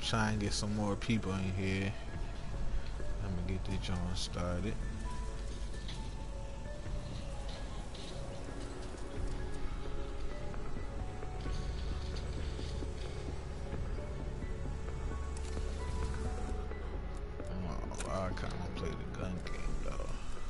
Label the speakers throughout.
Speaker 1: try and get some more people in here. I'm gonna get this joint started. Oh, I kind of play the gun game though.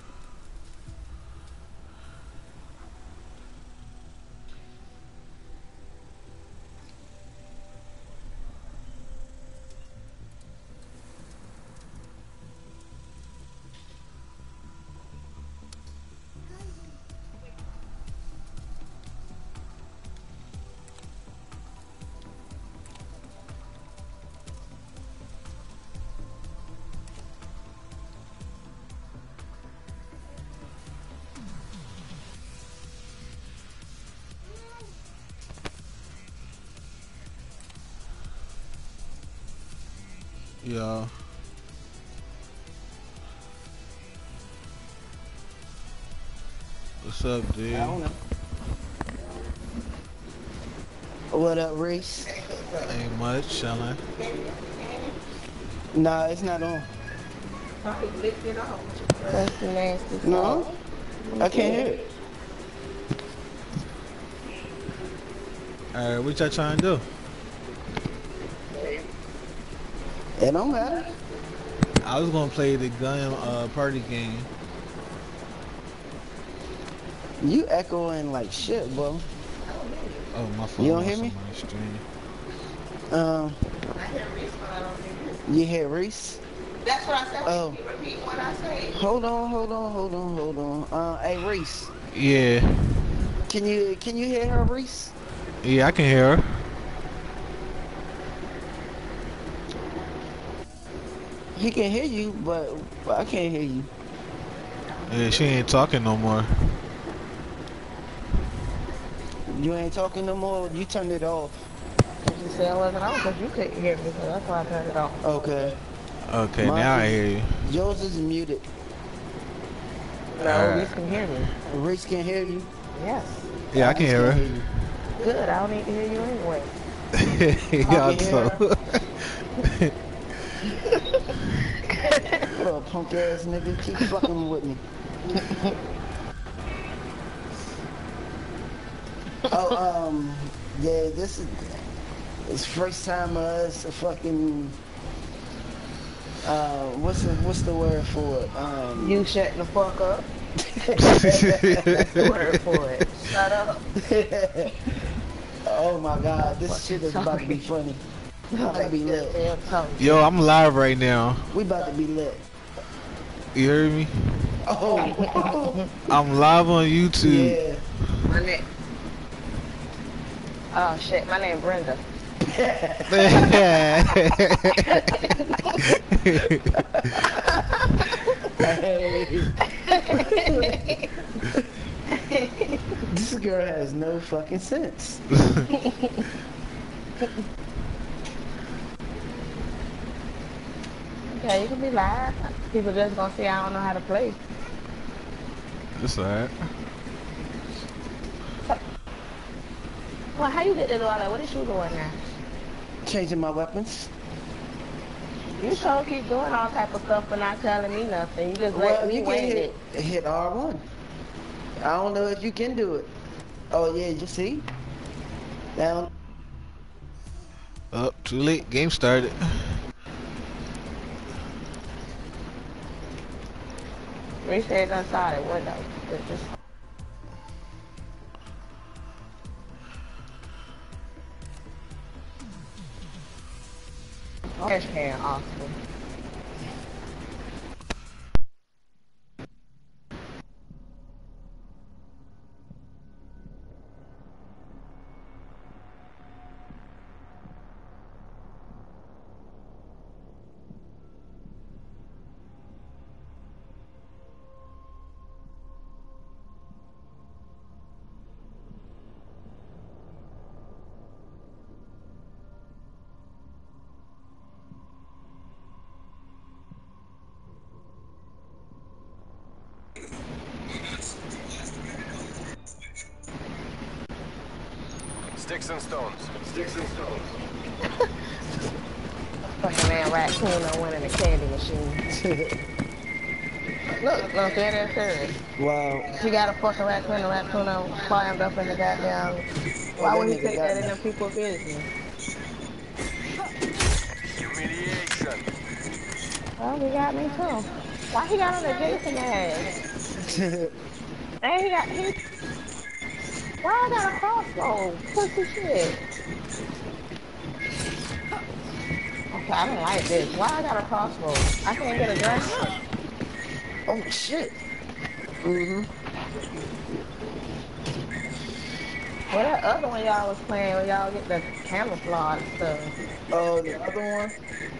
Speaker 1: Yeah. What's up, dude?
Speaker 2: I don't know. What up, Reese?
Speaker 1: Ain't much, chillin'.
Speaker 2: Nah, it's not on.
Speaker 3: That's the nasty.
Speaker 2: No, I can't hear it.
Speaker 1: Alright, what y'all trying to do?
Speaker 2: It don't matter.
Speaker 1: I was gonna play the gun party game.
Speaker 2: You echoing like shit, bro.
Speaker 1: Oh, my phone.
Speaker 2: You don't hear me? You hear Reese?
Speaker 3: That's what I said.
Speaker 2: Oh.
Speaker 3: Repeat what I say.
Speaker 2: Hold on. Hey, Reese.
Speaker 1: Yeah.
Speaker 2: Can you hear her, Reese?
Speaker 1: Yeah, I can hear her.
Speaker 2: He can hear you, but I can't hear you.
Speaker 1: Yeah, she ain't talking no more.
Speaker 2: You ain't talking no more. You turned it off.
Speaker 3: You said I wasn't on because you couldn't hear me, so that's why I turned it off.
Speaker 2: Okay.
Speaker 1: Okay,
Speaker 2: Mine
Speaker 1: now I
Speaker 2: is-
Speaker 1: hear you.
Speaker 2: Yours is muted.
Speaker 3: No, Reese can hear me.
Speaker 2: Reese can hear you.
Speaker 3: Yes.
Speaker 1: Yeah, I can hear her.
Speaker 2: you.
Speaker 3: Good. I don't need to hear you anyway.
Speaker 1: Yeah,
Speaker 2: can
Speaker 1: so.
Speaker 2: Little punk ass nigga, keep fucking with me. Oh, yeah, this is it's first time us a fucking what's the word for it?
Speaker 3: You shutting the fuck up. That's the word for it. Shut up.
Speaker 2: Oh my god, this shit is about to be funny. We about to be lit.
Speaker 1: Yo, I'm live right now.
Speaker 2: We about to be lit.
Speaker 1: You heard me?
Speaker 2: Oh,
Speaker 1: I'm live on YouTube.
Speaker 2: yeah.
Speaker 3: My name. Oh shit, my name Brenda.
Speaker 2: This girl has no fucking sense.
Speaker 3: Okay, you can be live. People just gonna see I don't know how to play.
Speaker 1: That's alright.
Speaker 3: Well, how you get to do all that? What is you doing now?
Speaker 2: Changing my weapons.
Speaker 3: You sure keep doing all type of stuff but not telling me nothing. You just let me
Speaker 2: you
Speaker 3: wing
Speaker 2: can
Speaker 3: it.
Speaker 2: hit R1. I don't know if you can do it. Oh yeah, you see? Down.
Speaker 1: Up, too late. Game started.
Speaker 3: Reset inside the window. Just trash can, Austin.
Speaker 4: Sticks and stones. Sticks and stones.
Speaker 3: fucking man raccoon on one in the candy machine. Look, that serious.
Speaker 2: Wow.
Speaker 3: She got a fucking raccoon, the raccoon done climbed up in the goddamn. Why
Speaker 2: Oh,
Speaker 3: would
Speaker 2: that
Speaker 3: he
Speaker 2: nigga
Speaker 3: take
Speaker 2: got
Speaker 3: that in
Speaker 2: me.
Speaker 3: the people's business?
Speaker 4: Humiliation.
Speaker 3: Well, he got me too. Why he got on the Jason ass? And why I got a crossbow? Pussy shit. Okay, I don't like this. Why I got a crossbow? I can't get a gun.
Speaker 2: Oh shit. Mm-hmm.
Speaker 3: Well, that other one y'all was playing, where y'all get the camouflage stuff.
Speaker 2: Oh, the other one.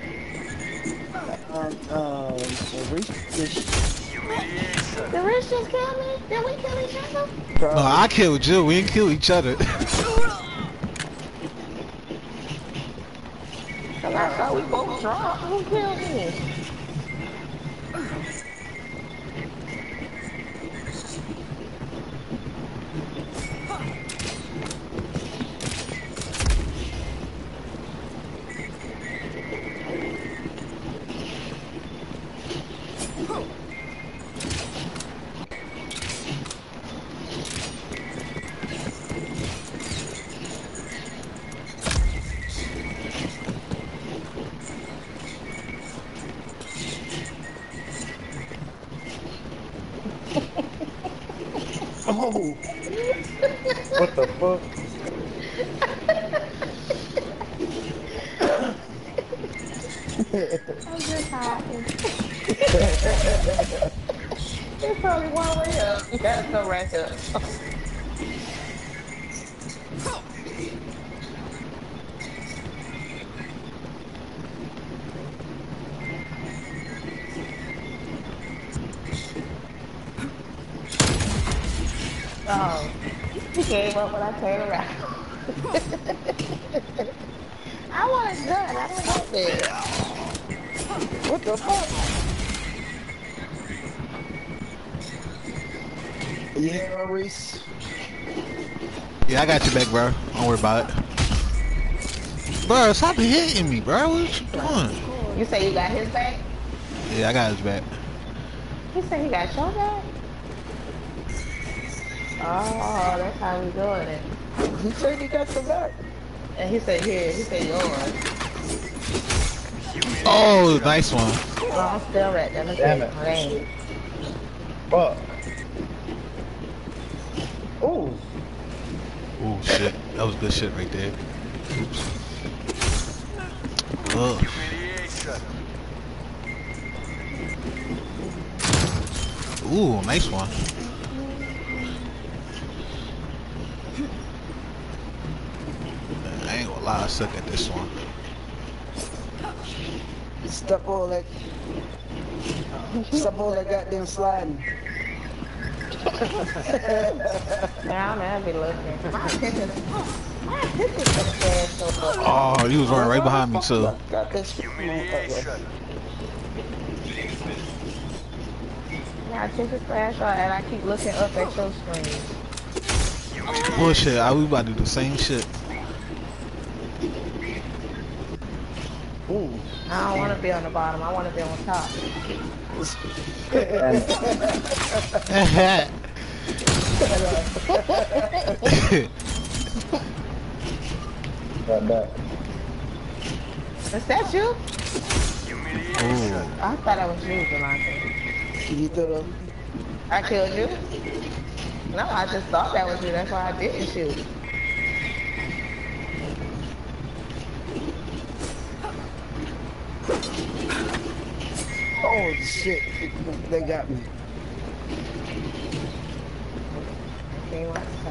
Speaker 2: Reach.
Speaker 4: Humiliation.
Speaker 3: Did Rich just kill me? Did we kill each other?
Speaker 1: No, I killed you. We didn't kill each other.
Speaker 3: Cause I thought we both dropped. Who killed me?
Speaker 2: Oh.
Speaker 5: What the fuck?
Speaker 3: I'm just hiding. There's only one way up. You gotta go right up. Oh, he gave up when I came around. I want a gun. I don't want this.
Speaker 2: What the fuck? Yeah, Reese.
Speaker 1: Yeah, I got you back, bro. Don't worry about it. Bro, stop hitting me, bro. What you doing?
Speaker 3: You say you got his back?
Speaker 1: Yeah, I got his back.
Speaker 3: He said he got your back? Oh, that's how we doing it.
Speaker 2: Who said he got your back?
Speaker 3: And he said here, he said yours.
Speaker 1: Oh, nice one.
Speaker 3: Oh, I'm still right there.
Speaker 5: Damn it.
Speaker 3: Rain.
Speaker 5: Fuck.
Speaker 2: Oh.
Speaker 1: Oh shit, that was good shit right there. Oops. Ugh.
Speaker 4: Humiliation.
Speaker 1: Ooh, nice one. I ain't gonna lie, I suck at this one.
Speaker 2: Stop all that goddamn sliding.
Speaker 3: Now I be looking. My attention so fast, so
Speaker 1: Oh, he was running right behind me too.
Speaker 2: Got this.
Speaker 4: Humiliation.
Speaker 3: my attention flash and I keep looking up at your screen.
Speaker 1: Bullshit, we about to do the same shit.
Speaker 2: Ooh.
Speaker 3: I don't want to be on the bottom. I want to be on top.
Speaker 5: Right back.
Speaker 3: Is that you?
Speaker 1: Ooh.
Speaker 3: I thought that was you, Delonte.
Speaker 2: You thought
Speaker 3: I killed you? No, I just thought that was you. That's why I didn't shoot.
Speaker 2: oh shit. They got me.
Speaker 3: Okay, what's that?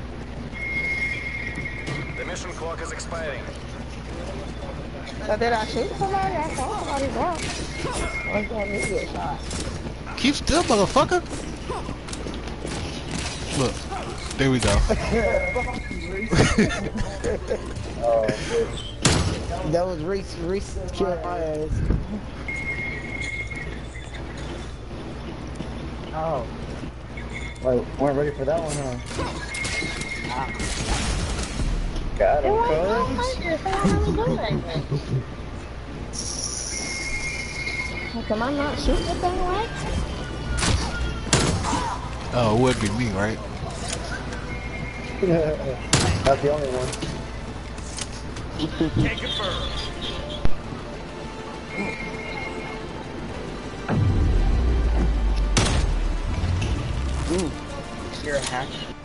Speaker 4: The mission clock is expiring.
Speaker 3: So did I shoot somebody? I saw somebody drop. Or did I get shot?
Speaker 1: Keep still, motherfucker. Look, there we go.
Speaker 5: Oh, bitch.
Speaker 2: That was Reese. Reese killed my ass.
Speaker 3: Oh.
Speaker 5: Like, weren't ready for that one, huh? Got
Speaker 3: It
Speaker 5: him,
Speaker 3: wasn't
Speaker 5: cuz.
Speaker 3: no like this. I don't really do anything. Am I not shooting the thing right?
Speaker 1: Oh, it would be me, right?
Speaker 5: That's the only one.
Speaker 4: Take it first.
Speaker 2: You're a hack.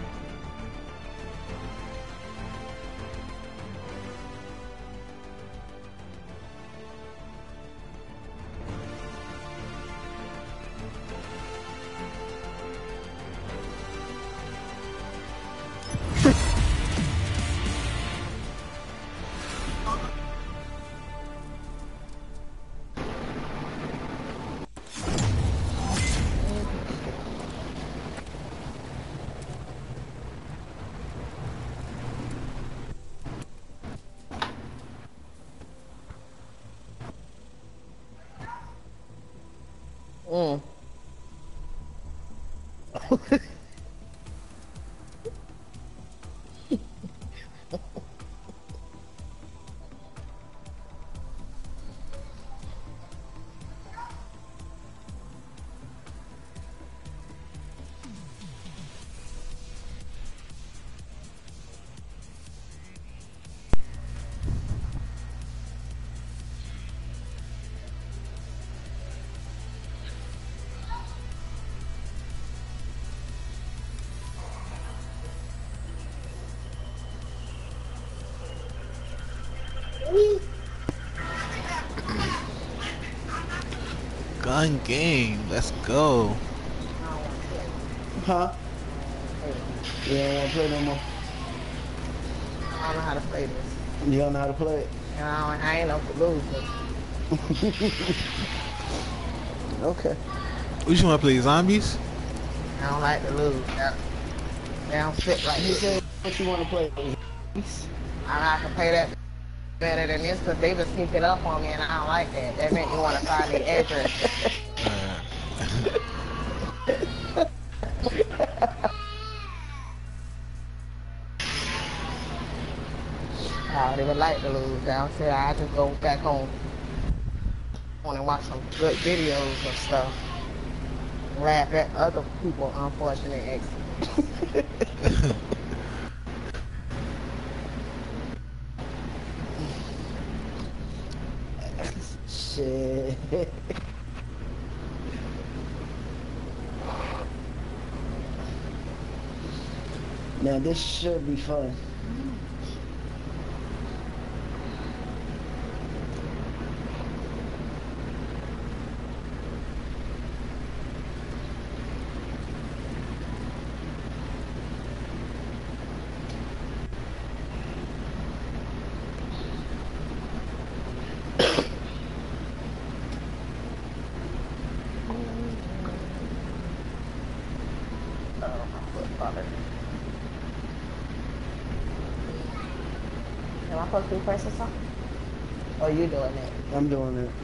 Speaker 1: Gun game. Let's go.
Speaker 2: Huh? You don't want to play no more?
Speaker 3: I don't know how to play this.
Speaker 2: You don't know how to play it?
Speaker 3: I ain't no loser.
Speaker 2: Okay.
Speaker 1: What you want to play? Zombies?
Speaker 3: I don't like to lose. They don't sit right
Speaker 2: He
Speaker 3: here.
Speaker 2: said, what you want to play?
Speaker 3: I can play that better than this because they just sneak it up on me and I don't like that. That meant you want to find the address. They would like to lose. Downstairs, I just go back home. I want to watch some good videos and stuff. Laugh at other people's unfortunate exits.
Speaker 2: Shit. Now this should be fun.
Speaker 3: Am I supposed to be pressing something? Or you doing it?
Speaker 2: I'm doing it.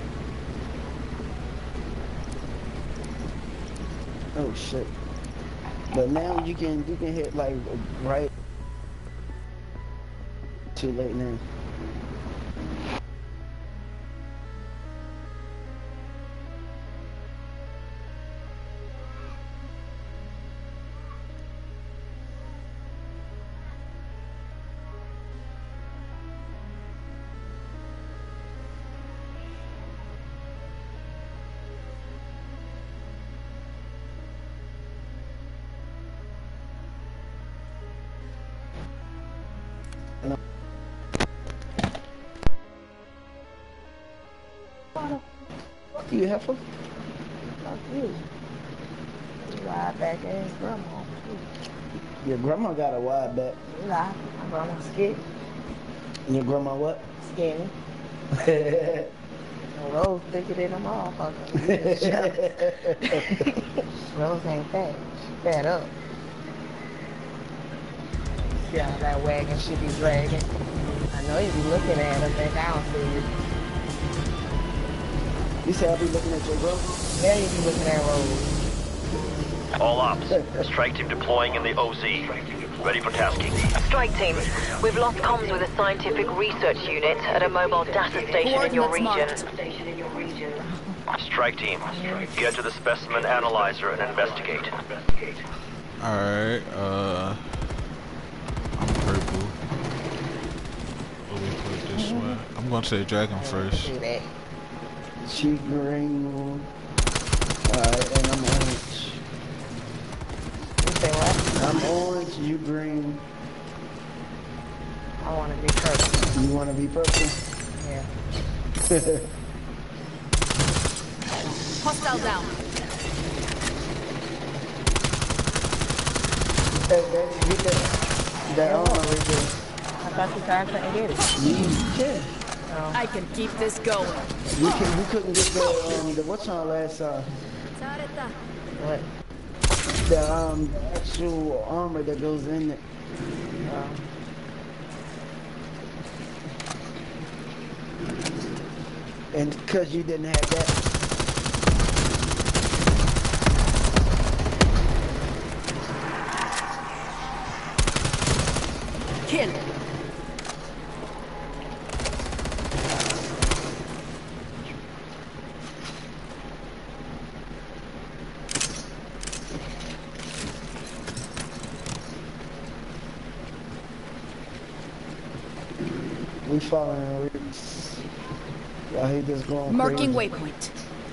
Speaker 2: Oh shit. But now you can hit like right. Too late now. What do you have for?
Speaker 3: Fuck you. You ride back ass grandma.
Speaker 2: Your grandma got a wide back.
Speaker 3: You lie. My grandma skinny.
Speaker 2: Your grandma what?
Speaker 3: Skinny. The Rose thicker than a motherfucker. Rose ain't fat. She fat up. See how that wagon should be dragging. I know you be looking at her back down to you.
Speaker 2: You say I'll be looking at your grandma?
Speaker 3: Yeah, you be looking at Rose.
Speaker 6: All ops. Strike team deploying in the OZ. Ready for tasking.
Speaker 7: Strike team, we've lost comms with a scientific research unit at a mobile data station in your region.
Speaker 6: Strike team, get to the specimen analyzer and investigate.
Speaker 1: Alright, I'm purple. What we put this one? I'm going to the dragon first.
Speaker 3: Do that.
Speaker 2: She green. Alright, and I'm orange.
Speaker 3: You say what?
Speaker 2: I'm orange, you green.
Speaker 3: I want to be purple.
Speaker 2: You wanna be purple?
Speaker 3: Yeah.
Speaker 7: Hostile down.
Speaker 2: Hey, get that armor right there.
Speaker 3: I thought you guys couldn't get it.
Speaker 2: You can.
Speaker 7: I can keep this going.
Speaker 2: We couldn't get the what's on last time?
Speaker 3: What?
Speaker 2: The actual armor that goes in it. And because you didn't have that.
Speaker 7: Kill.
Speaker 2: We following Reese. Y'all he just going
Speaker 7: Marking
Speaker 2: crazy.
Speaker 7: waypoint.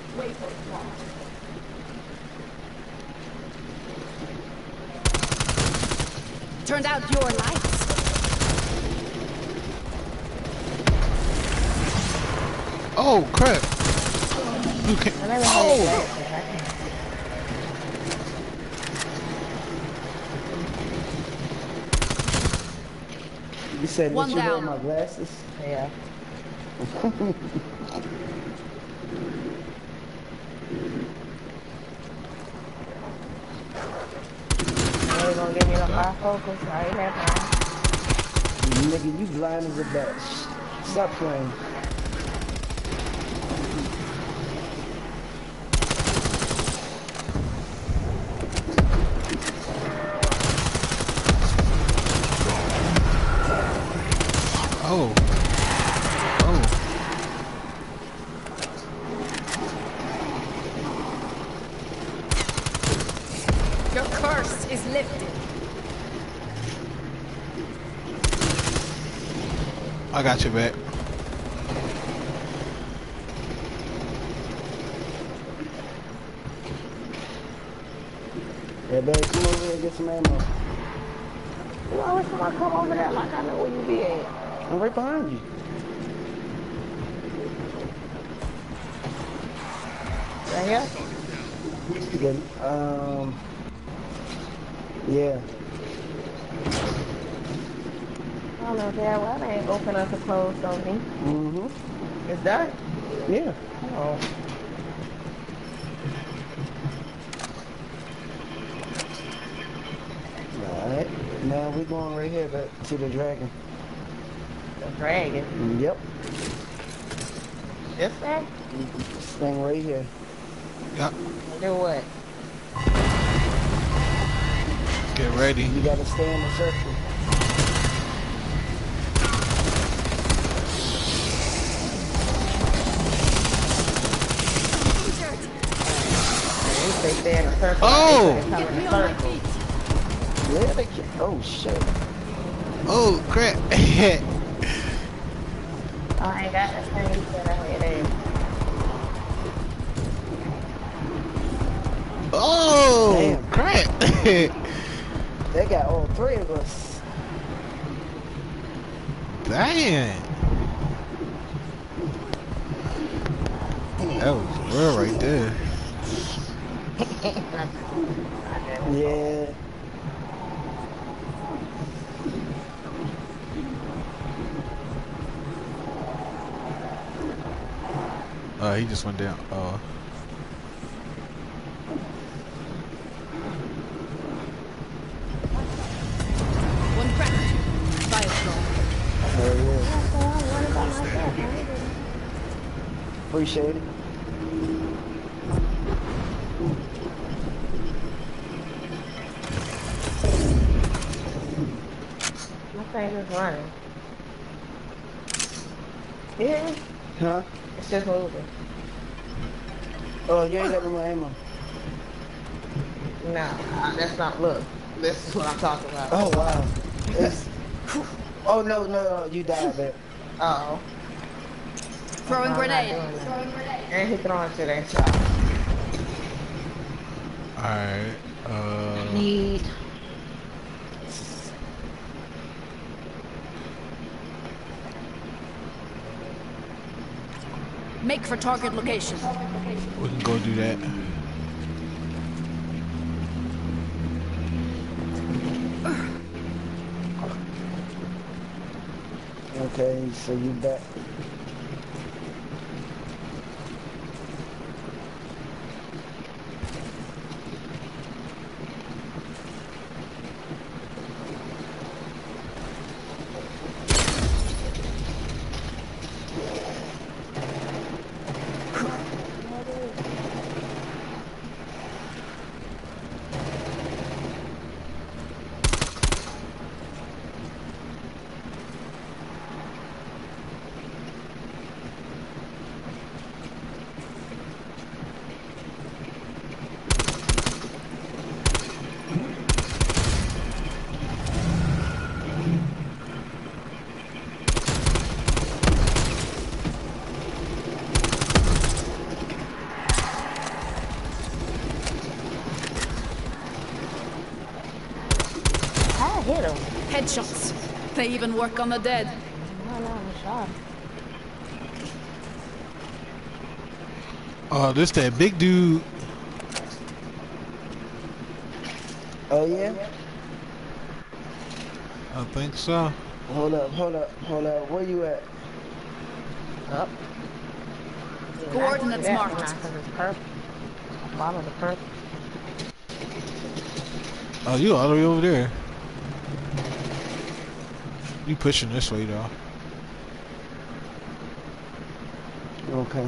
Speaker 7: Turned out your lights.
Speaker 1: Oh crap! You can't.
Speaker 3: I never had
Speaker 1: Oh!
Speaker 3: that.
Speaker 2: You said
Speaker 7: One
Speaker 2: that you wear
Speaker 7: down.
Speaker 2: my glasses?
Speaker 3: Yeah. You gonna give me the bifocals? I ain't have time.
Speaker 2: Nigga, you blind as a bat. Stop playing.
Speaker 1: Oh! Oh!
Speaker 7: Your curse is lifted.
Speaker 1: I got you back.
Speaker 2: Yeah, babe, come over here and get some ammo.
Speaker 3: You always want to come over there like I know where you be at.
Speaker 2: I'm right behind you.
Speaker 3: Right here?
Speaker 2: Good. Yeah.
Speaker 3: I don't know, Dad. Why they ain't open up the closed on me?
Speaker 2: Mm-hmm.
Speaker 3: It's done?
Speaker 2: Yeah.
Speaker 3: Oh.
Speaker 2: Alright. Now we're going right here back to the dragon.
Speaker 3: The dragon.
Speaker 2: Yep.
Speaker 3: This thing?
Speaker 2: This thing right here.
Speaker 1: Yep.
Speaker 3: Do what?
Speaker 1: Get ready.
Speaker 2: You gotta stay in the circle.
Speaker 3: They stay in a circle.
Speaker 1: Oh!
Speaker 3: They come in a circle.
Speaker 2: Yeah, they can. Oh, shit.
Speaker 1: Oh crap!
Speaker 3: Oh, I ain't got that thing set out here. There.
Speaker 1: Oh
Speaker 2: Damn.
Speaker 1: crap!
Speaker 2: They got all three of us.
Speaker 1: Damn! That was real right there.
Speaker 2: Yeah.
Speaker 1: He just went down.
Speaker 7: One crack. Firestorm.
Speaker 2: Hell yeah. Appreciate it.
Speaker 3: My thing is running. Yeah,
Speaker 2: Huh?
Speaker 3: it's just moving.
Speaker 2: Oh, you ain't got no more ammo.
Speaker 3: No, that's not, look. This is what I'm talking about.
Speaker 2: Oh, wow. It's... Oh, no, you died, man.
Speaker 3: Uh-oh.
Speaker 7: Throwing
Speaker 3: No, I'm not
Speaker 7: grenade.
Speaker 3: doing that. And he throwing to that shot.
Speaker 1: Alright,
Speaker 2: Need...
Speaker 7: Make for target location.
Speaker 1: we can go do that.
Speaker 2: Okay, so you back.
Speaker 3: I hit him.
Speaker 7: Headshots. They even work on the dead.
Speaker 3: No, I'm shot.
Speaker 1: Oh, this that big dude.
Speaker 2: Oh, yeah?
Speaker 1: I think so.
Speaker 2: Hold up. Where you at?
Speaker 3: Up.
Speaker 7: Coordinates marked.
Speaker 3: Because it's purple. Follow the purple.
Speaker 1: Oh, you all the way over there. You pushing this way though.
Speaker 2: Okay.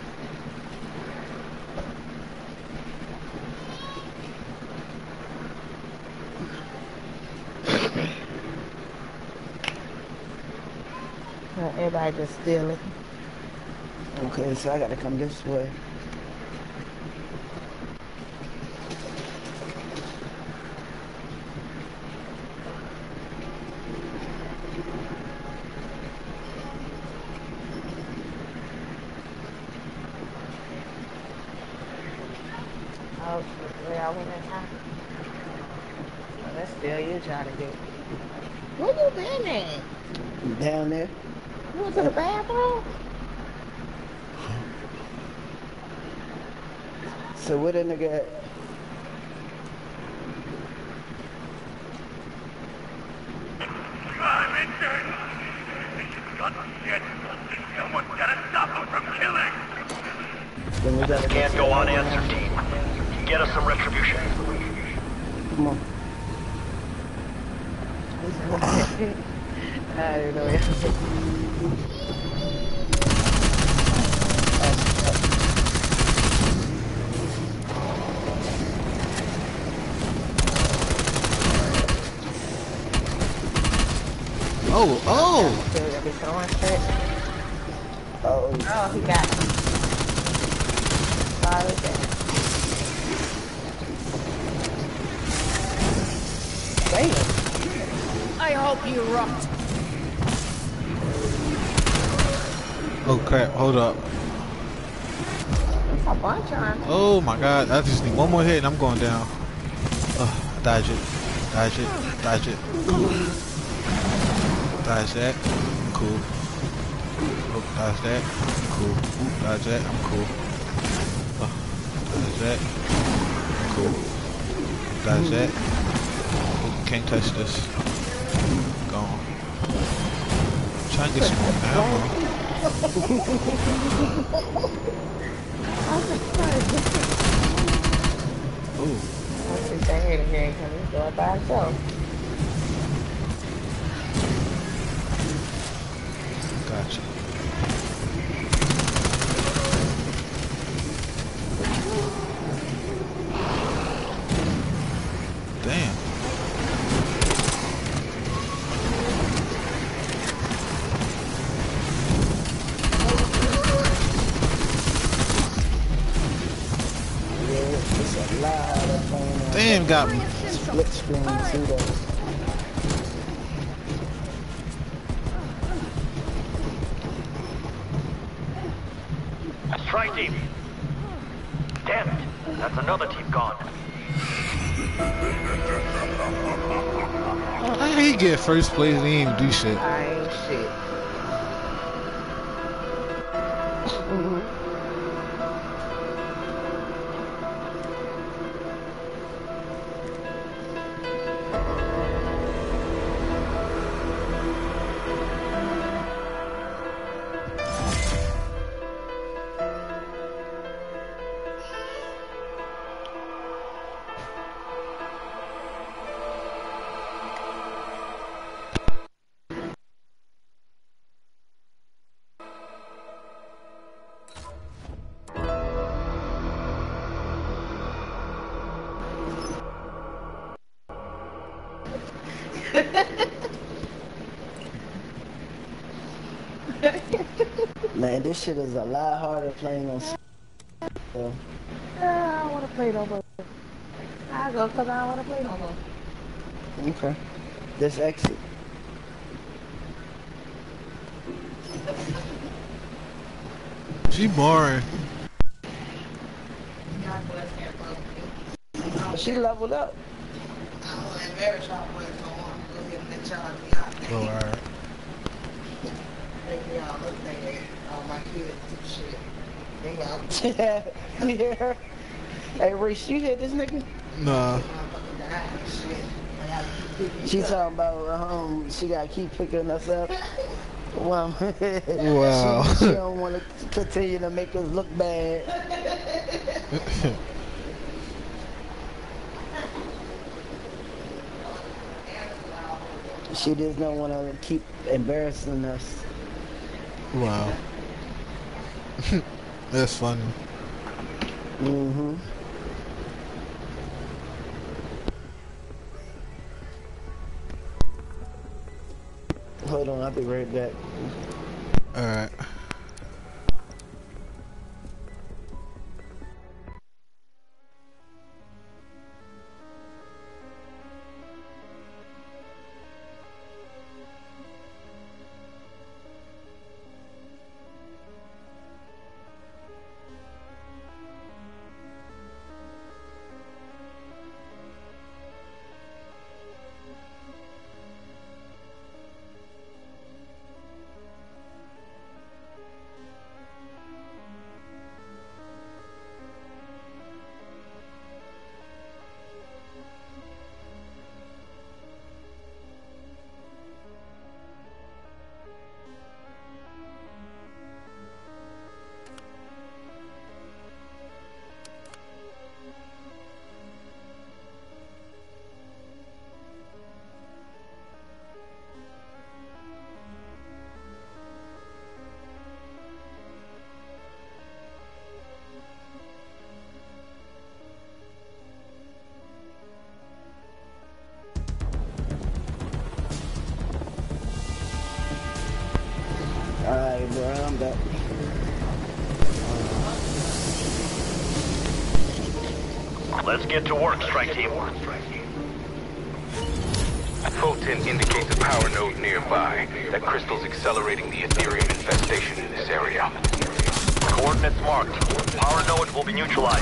Speaker 3: Everybody just stealing.
Speaker 2: Okay, so I gotta come this way.
Speaker 3: Oh, where I went in time. Oh, that's still you trying to do. Where you been at?
Speaker 2: Down there.
Speaker 3: You went to the bathroom?
Speaker 2: So where the nigga at?
Speaker 6: Someone gotta stop him from killing!
Speaker 2: Then we gotta
Speaker 6: Can't go unanswered, team. Get us some retribution.
Speaker 2: Come on.
Speaker 3: I don't know.
Speaker 1: Oh.
Speaker 3: Still gonna be throwing shit.
Speaker 2: Oh,
Speaker 3: Oh, he got him. Sorry, damn.
Speaker 7: I hope you rot.
Speaker 1: Oh crap, hold up.
Speaker 3: It's a bunch of them.
Speaker 1: Oh my god, I just need one more hit and I'm going down. Dodge it. Dodge it. Dodge it. Dodge that. I'm cool. Oh, dodge that. I'm cool. Ooh, dodge that. I'm cool. Dodge that. I'm cool. Dodge that. Oh, can't touch this. Gone. Try and get some more ammo. Ooh.
Speaker 3: Once you say it again, can we do it by ourselves?
Speaker 1: Gotcha. Damn. got
Speaker 2: Split screen too though.
Speaker 6: Strike team. Damn it. That's another team gone.
Speaker 1: How he get first place and he ain't even do shit?
Speaker 3: I ain't shit.
Speaker 2: Man, this shit is a lot harder playing on. So,
Speaker 3: I don't want to play no more. I go because I don't want to play no more.
Speaker 2: okay. This exit.
Speaker 1: She boring.
Speaker 2: She leveled up.
Speaker 1: Oh, alright.
Speaker 3: My kids and shit. They got
Speaker 2: Yeah. Hey, Reese, you hit this nigga?
Speaker 1: Nah.
Speaker 2: She talking about she gotta keep picking us up. Wow.
Speaker 1: Wow.
Speaker 2: she don't want to continue to make us look bad. She just don't want to keep embarrassing us.
Speaker 1: Wow. That's funny.
Speaker 2: Mm-hmm. Hold on, I'll be right back.
Speaker 1: Alright.
Speaker 2: Alright, bro, I'm back.
Speaker 6: Let's get to work, strike team.
Speaker 8: Fulton indicates a power node nearby. That crystal's accelerating the Ethereum infestation in this area.
Speaker 6: Coordinates marked. Power node will be neutralized.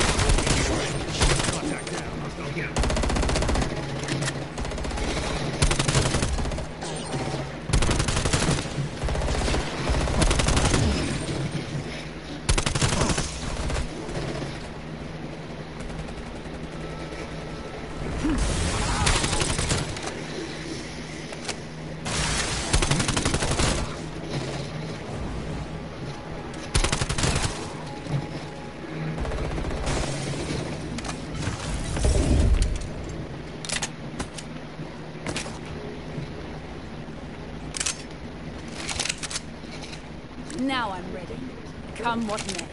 Speaker 7: Now I'm ready. Come what may.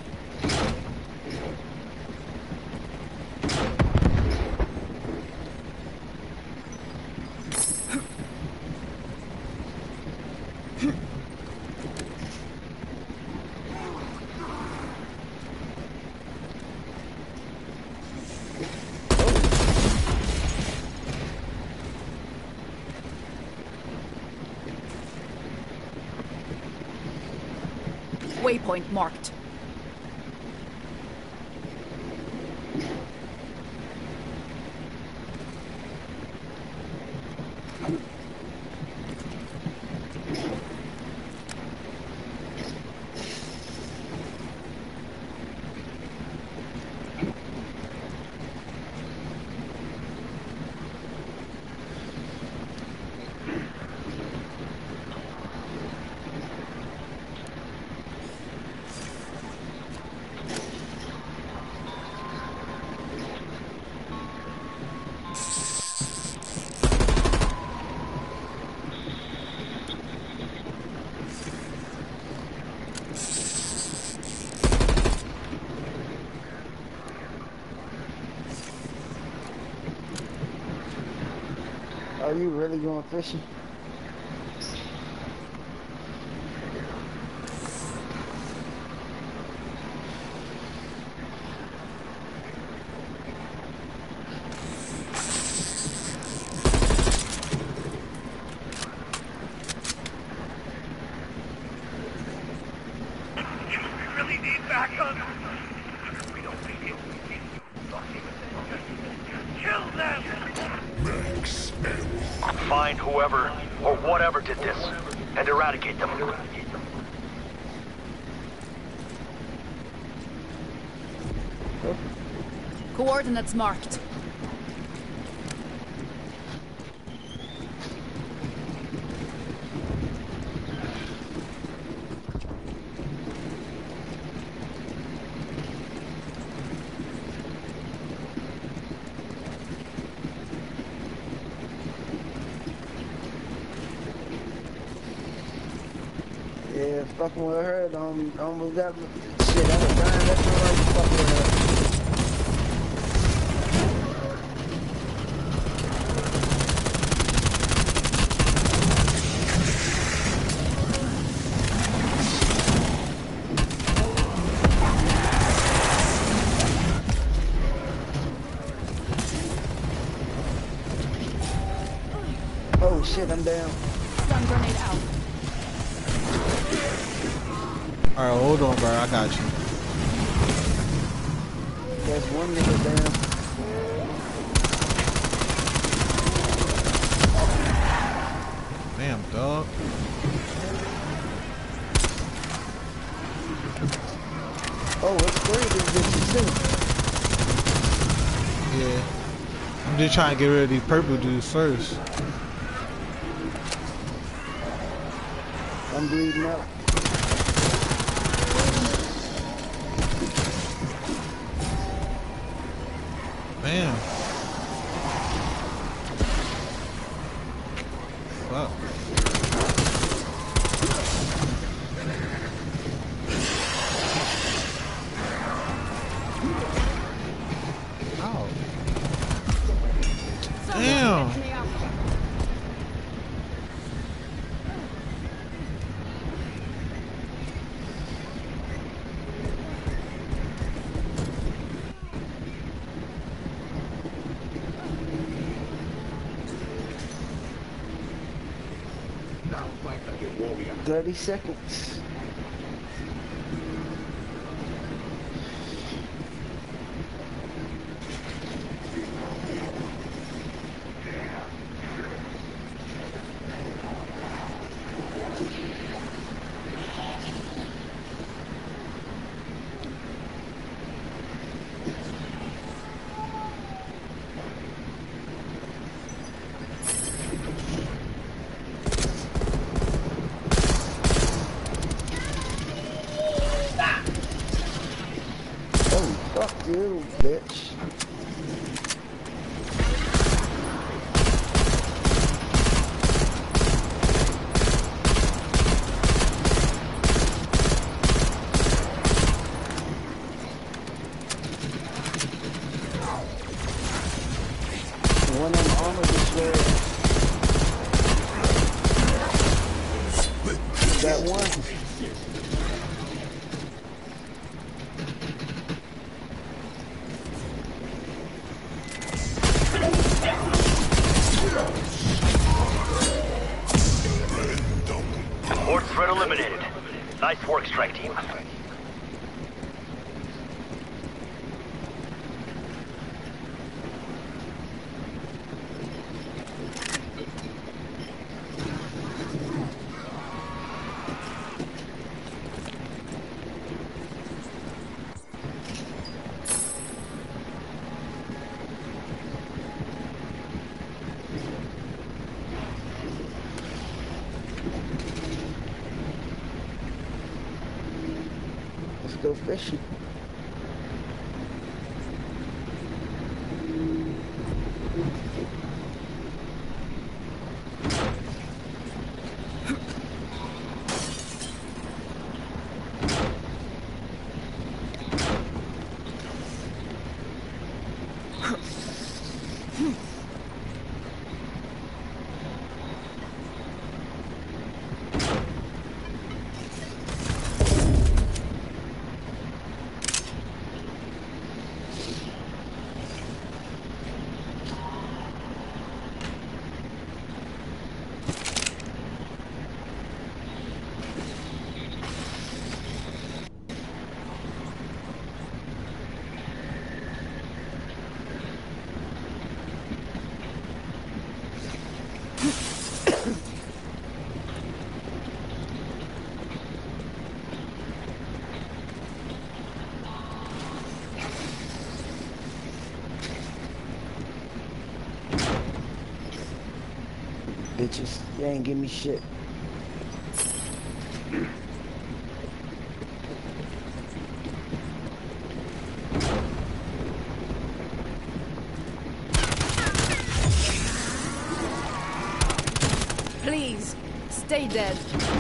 Speaker 7: Waypoint marked.
Speaker 2: Are you really going fishing?
Speaker 8: Really need backup. We don't need you. Kill them.
Speaker 6: Find whoever or whatever did this and eradicate them.
Speaker 7: Coordinates marked.
Speaker 2: Yeah, fucking with her, almost got shit. I was dying left and right fucking with her. Oh shit, I'm down.
Speaker 7: Stun grenade out.
Speaker 1: Alright, hold on, bro. I got you.
Speaker 2: There's one nigga down.
Speaker 1: Damn, dog.
Speaker 2: Oh, it's three of these bitches too.
Speaker 1: Yeah. I'm just trying to get rid of these purple dudes first.
Speaker 2: I'm bleeding out.
Speaker 1: Damn. Fuck. Ow. Damn.
Speaker 8: Sounds like a warrior.
Speaker 2: 30 seconds. Fuck you, bitch. One of them armor destroyed. That one.
Speaker 6: Horde threat eliminated. Nice work, strike team.
Speaker 2: Let's go fishing. Bitches, you ain't give me shit.
Speaker 7: Please, stay dead.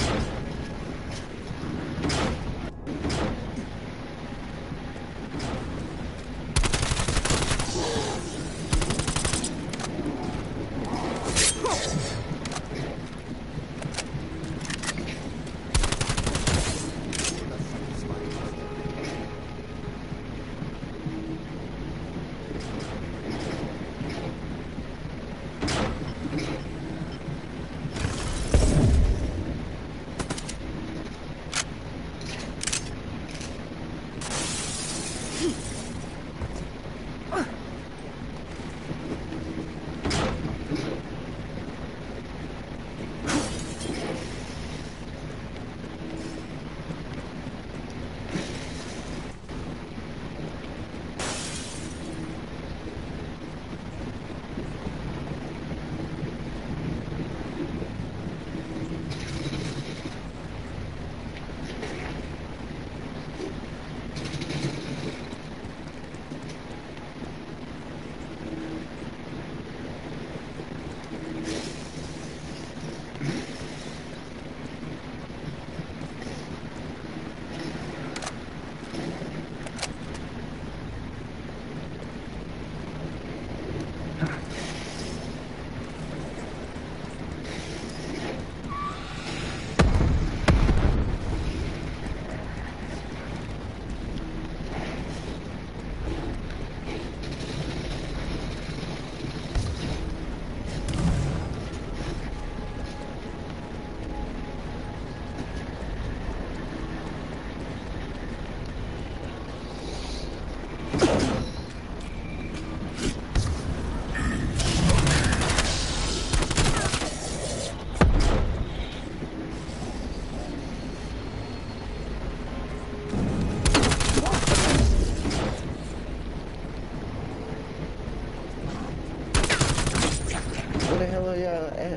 Speaker 2: Where the hell are y'all at?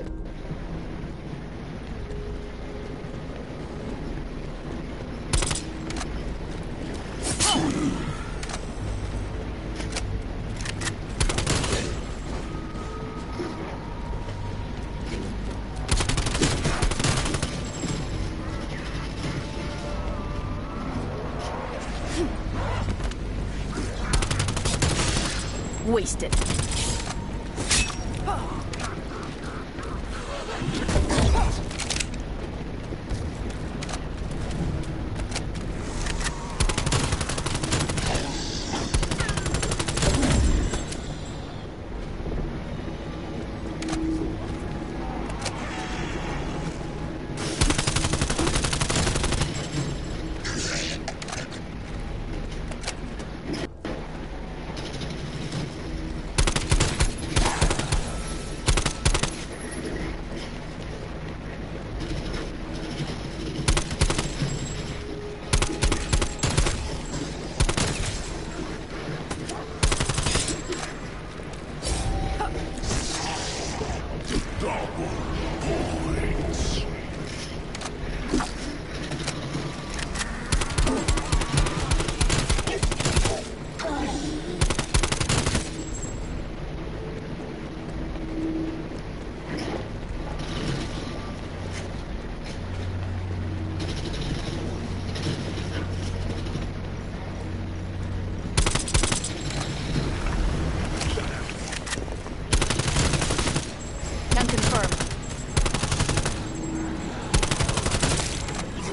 Speaker 7: Wasted.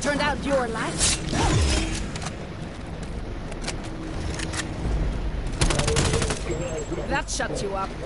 Speaker 7: turned out your life. That shuts you up.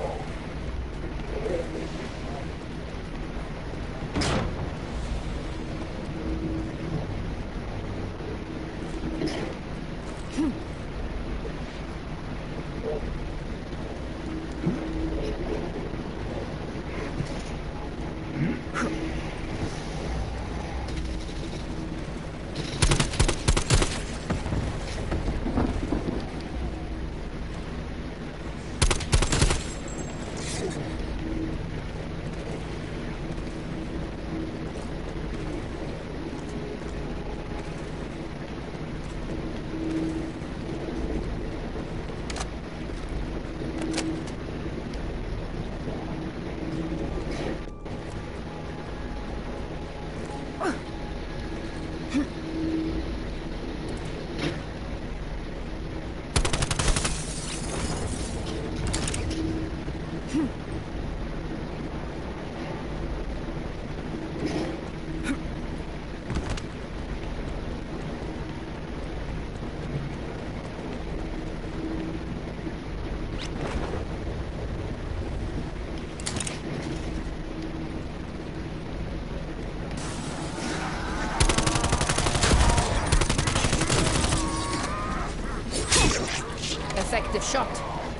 Speaker 7: Effective shot.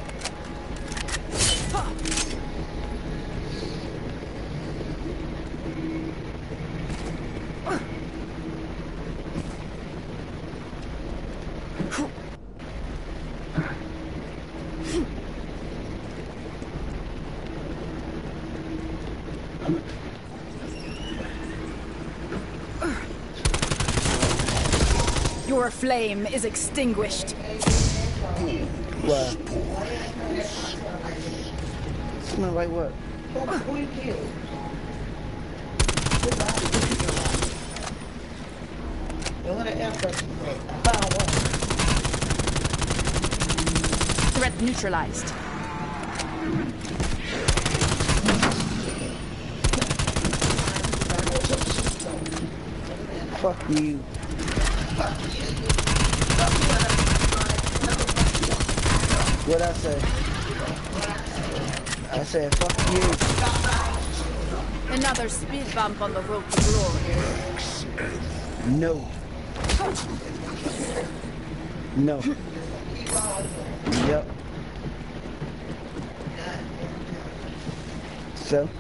Speaker 7: Your flame is extinguished.
Speaker 2: What? Smell like what?
Speaker 7: Threat neutralized.
Speaker 2: Fuck you. What'd I say? I said, fuck you.
Speaker 7: Another speed bump on the road to glory.
Speaker 2: No. No. Yep. So?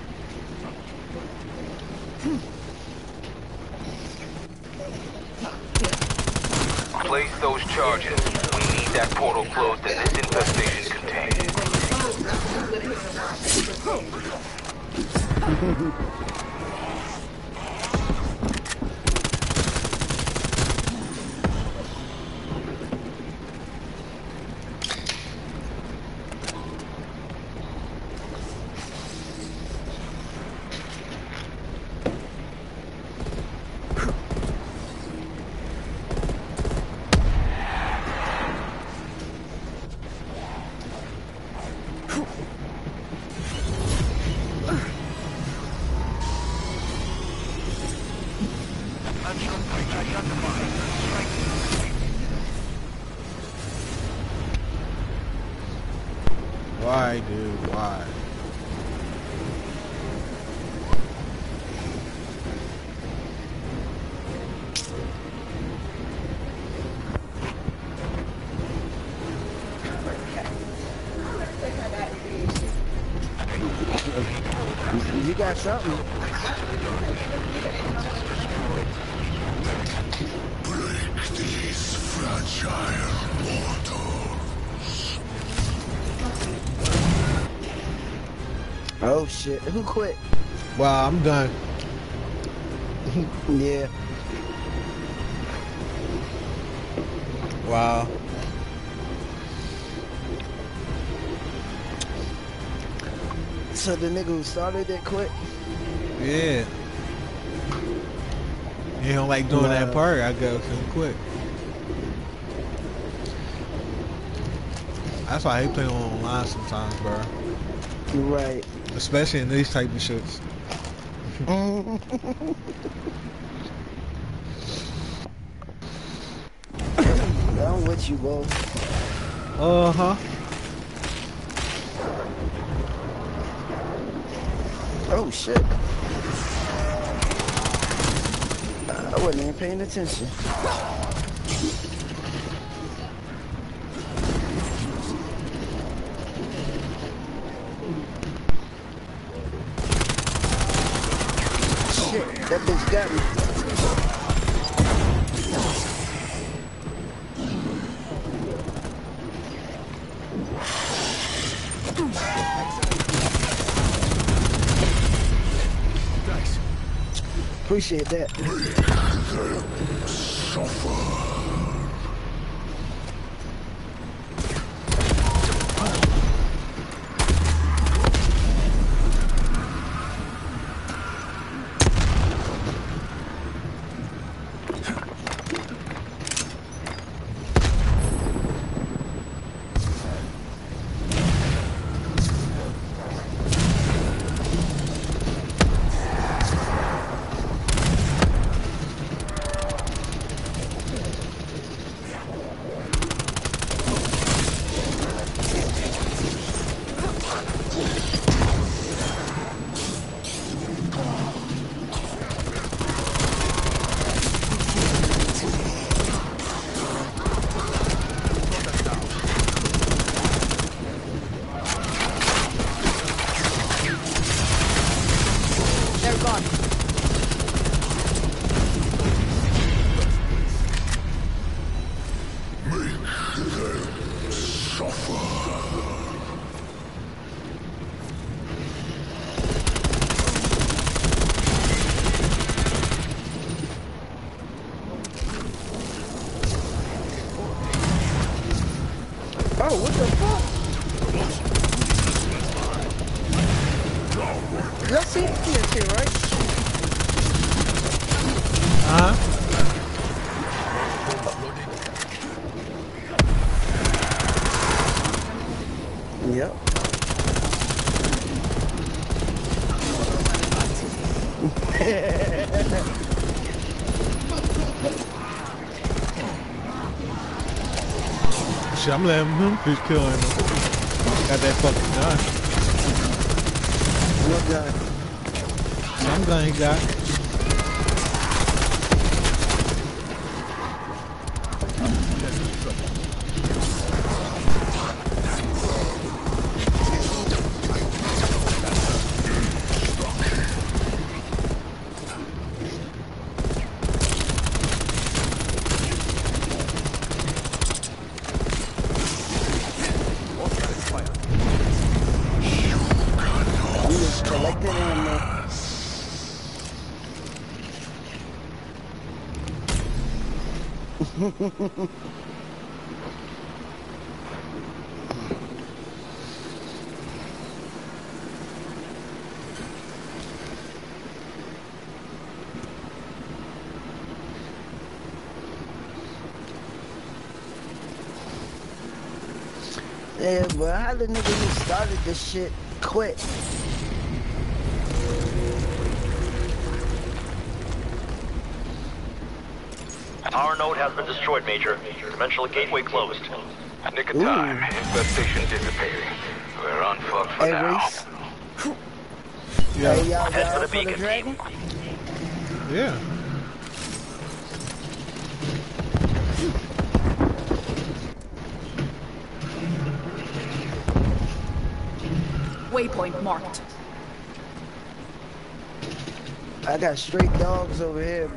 Speaker 8: Place those charges. We need that portal closed that this infestation contains.
Speaker 1: Why, dude? Why?
Speaker 2: You got something.
Speaker 9: Break these fragile mortals.
Speaker 2: Oh shit, who quit?
Speaker 1: Wow, I'm done.
Speaker 2: Yeah.
Speaker 1: Wow.
Speaker 2: So the nigga who started it quit?
Speaker 1: Yeah. He don't like doing that part, I guess, and quit. That's why I hate playing online sometimes, bro.
Speaker 2: Right.
Speaker 1: Especially in these type of shits.
Speaker 2: I'm with you, bro.
Speaker 1: Uh-huh.
Speaker 2: Oh shit. I wasn't even paying attention. Shit, that bitch got me. Appreciate that. Oh, what the fuck? Y'all seen this shit, right? Yep.
Speaker 1: Shit, I'm letting him keep killing him. Got that fucking gun.
Speaker 2: What gun?
Speaker 1: Some gun he got.
Speaker 2: I'm just collecting ammo. Yeah, but how the nigga who started this shit quit?
Speaker 6: Power node has been destroyed, Major. Dimensional gateway closed.
Speaker 8: Nick of time. Infestation dissipating. We're on fuck for
Speaker 2: Hey,
Speaker 8: now.
Speaker 2: Reese.
Speaker 1: Yeah.
Speaker 2: Hey, y'all
Speaker 6: Head for
Speaker 2: down
Speaker 6: the
Speaker 2: for the
Speaker 6: beacon.
Speaker 2: dragon?
Speaker 1: Yeah.
Speaker 7: Waypoint marked.
Speaker 2: I got straight dogs over here.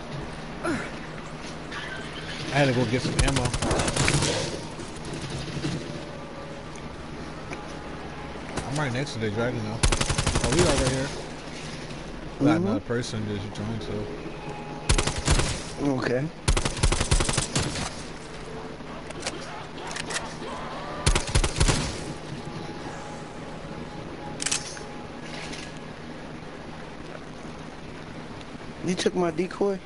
Speaker 1: I had to go get some ammo. I'm right next to the dragon now. Oh, we over here. We got another person that you joined to.
Speaker 2: Okay. You took my decoy?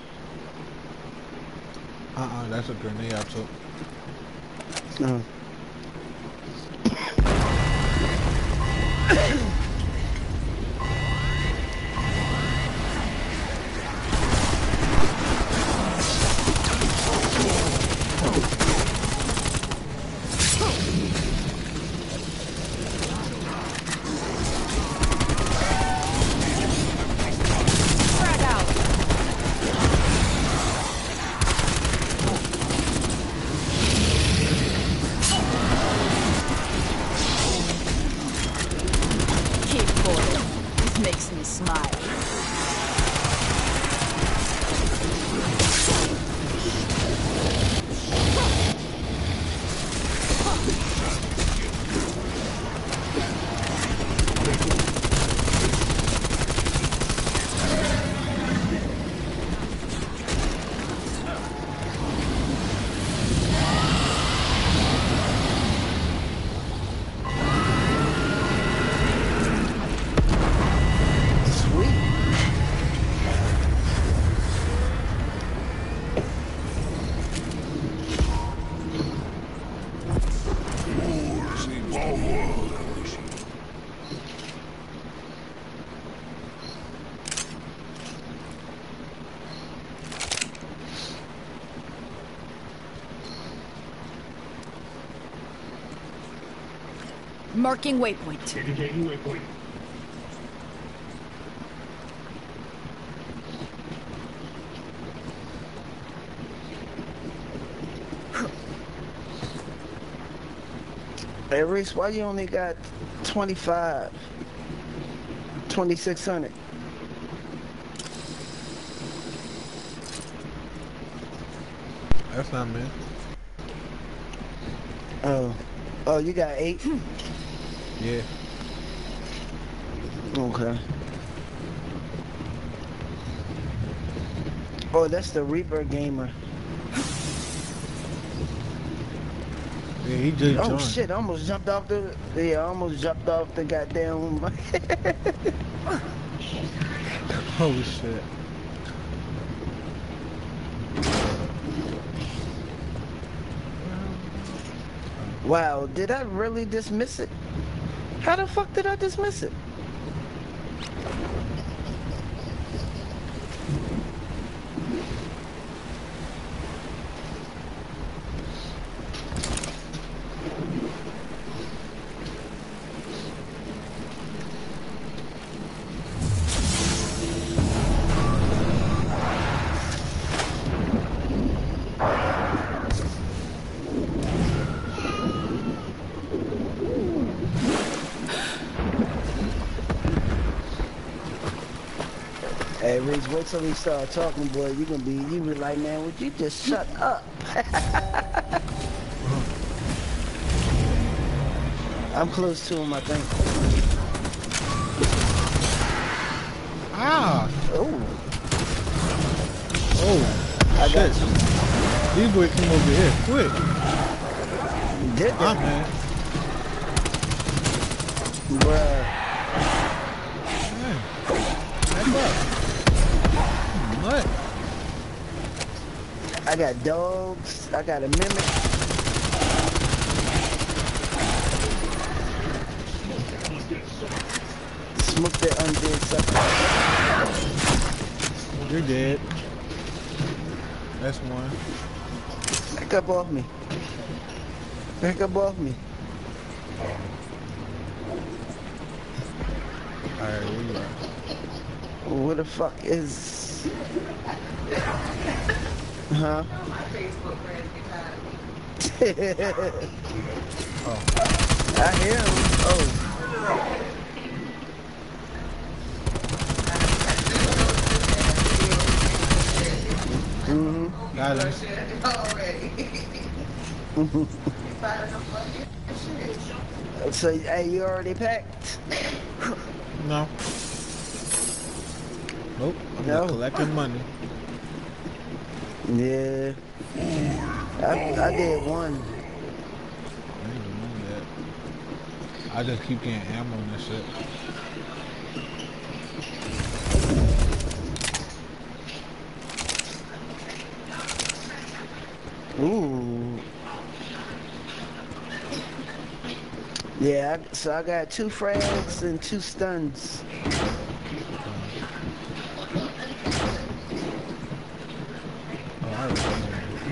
Speaker 1: That's a grenade I took.
Speaker 2: No.
Speaker 7: Marking waypoint.
Speaker 9: Indicating waypoint.
Speaker 2: Hey, Reese, why you only got 2600?
Speaker 1: That's not me.
Speaker 2: Oh, you got 8?
Speaker 1: Yeah.
Speaker 2: Okay. Oh, that's the Reaper gamer.
Speaker 1: Yeah, he just
Speaker 2: Oh
Speaker 1: joined.
Speaker 2: shit, I almost jumped off the... Yeah, I almost jumped off the goddamn...
Speaker 1: Holy shit.
Speaker 2: Wow, did I really dismiss it? How the fuck did I dismiss it? Hey, Reese, wait till we start talking, boy. You be like, man, would you just shut up? I'm close to him, I think.
Speaker 1: Ah!
Speaker 2: Oh,
Speaker 1: Oh!
Speaker 2: I
Speaker 1: Shit.
Speaker 2: got you.
Speaker 1: These boys come over here quick.
Speaker 2: Did
Speaker 1: Ah,
Speaker 2: that?
Speaker 1: man.
Speaker 2: Bruh.
Speaker 1: Back up. What?
Speaker 2: I got dogs. I got a mimic. Smoke that undead sucker.
Speaker 1: You're dead. That's one.
Speaker 2: Back up off me. Back up off me.
Speaker 1: Alright, where you at?
Speaker 2: Where the fuck is... Huh?
Speaker 1: Oh.
Speaker 2: I hear him. Oh. Mm-hmm.
Speaker 1: Got him.
Speaker 2: So, hey, you already packed?
Speaker 1: No. Nope. I'm
Speaker 2: No.
Speaker 1: just collecting money.
Speaker 2: Yeah. I did one.
Speaker 1: I ain't doing that. I just keep getting ammo and that shit.
Speaker 2: Ooh. Yeah, so I got 2 frags and 2 stuns.
Speaker 1: Oh, I remember.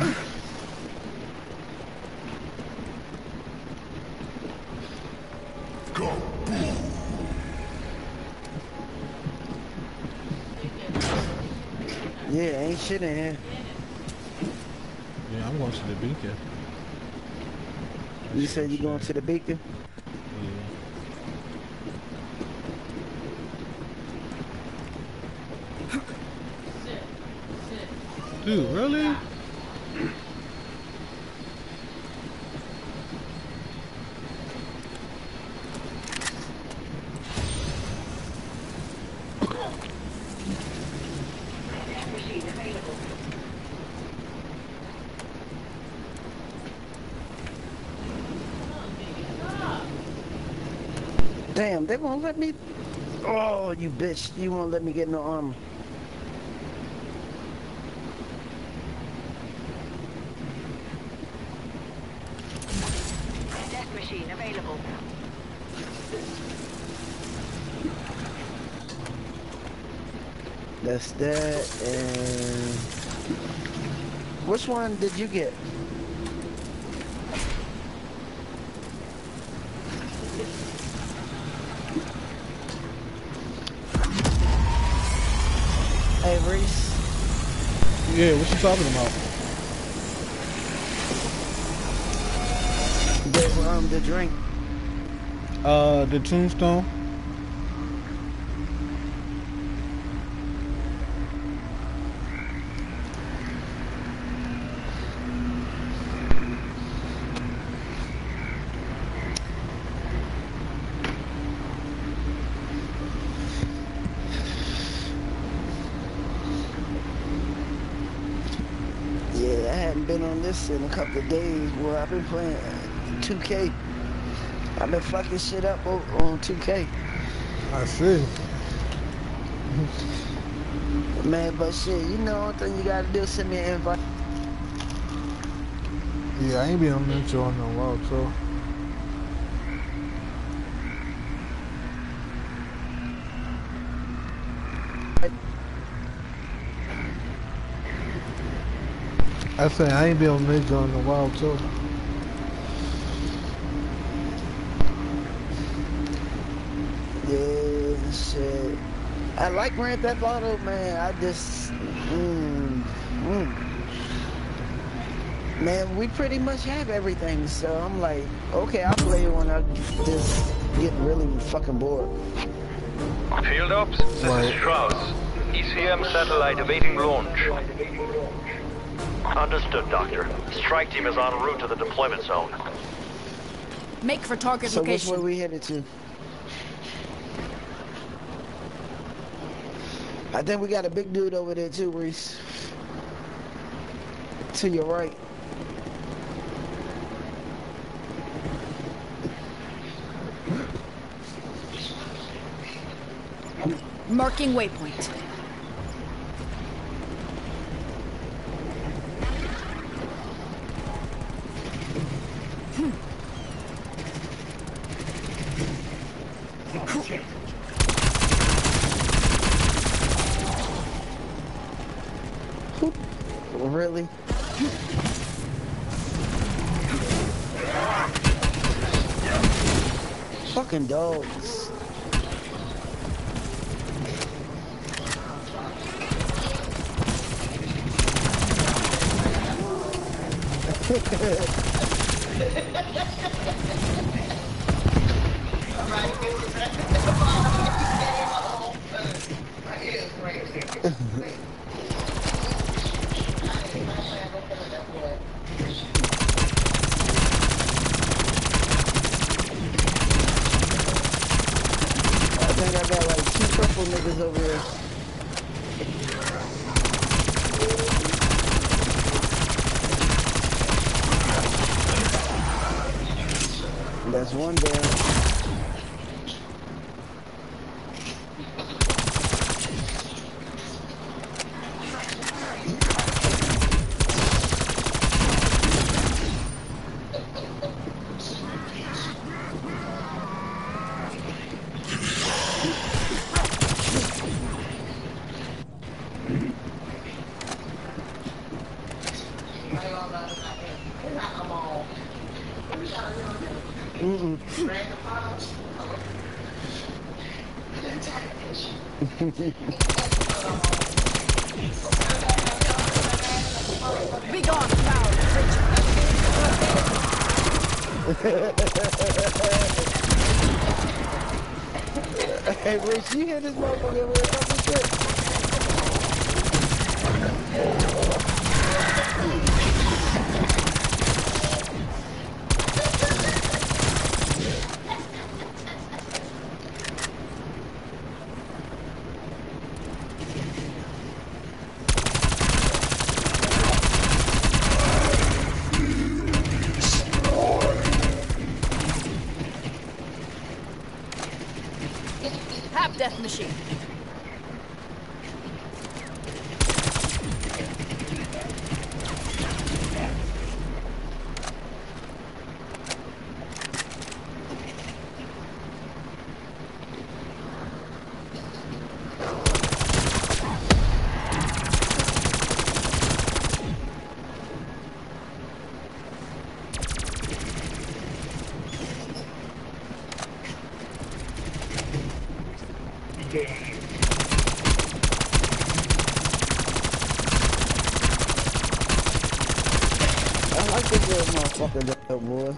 Speaker 2: Yeah, ain't shit in here.
Speaker 1: Yeah, I'm going to the beacon.
Speaker 2: You said you going to the beacon?
Speaker 1: Dude, really?
Speaker 2: Damn, they won't let me... Oh, you bitch. You won't let me get no armor.
Speaker 10: Death machine available.
Speaker 2: That's that, and... Which one did you get? Hey, Reese.
Speaker 1: Yeah, what you talking about?
Speaker 2: The drink.
Speaker 1: The Tombstone.
Speaker 2: Yeah, I hadn't been on this in a couple of days. Well, I've been playing 2K. I've been fucking shit up on 2K.
Speaker 1: I see.
Speaker 2: Man, but shit, you know, one thing you gotta do is send me an invite.
Speaker 1: Yeah, I ain't been on that show in a while, so. I say I ain't been on that show in a while, too.
Speaker 2: Yeah, shit. I like Grand Theft Auto, man. I just, man, we pretty much have everything. So I'm like, okay, I'll play it when I just get really fucking bored.
Speaker 8: Field Ops, this is Strauss. ECM satellite awaiting launch.
Speaker 6: Understood, Doctor. Strike team is en route to the deployment zone.
Speaker 7: Make for target
Speaker 2: So which
Speaker 7: location.
Speaker 2: way we headed to? I think we got a big dude over there too, Reese. To your right.
Speaker 7: Marking waypoint.
Speaker 2: Really? Fucking dogs. I think I got like 2 purple niggas over here. That's one down.
Speaker 7: Be gone, foul creature.
Speaker 2: Hey, Rich, you hear this motherfucker over here talking shit?
Speaker 7: Have death machine.
Speaker 2: Good little motherfucker though, boy.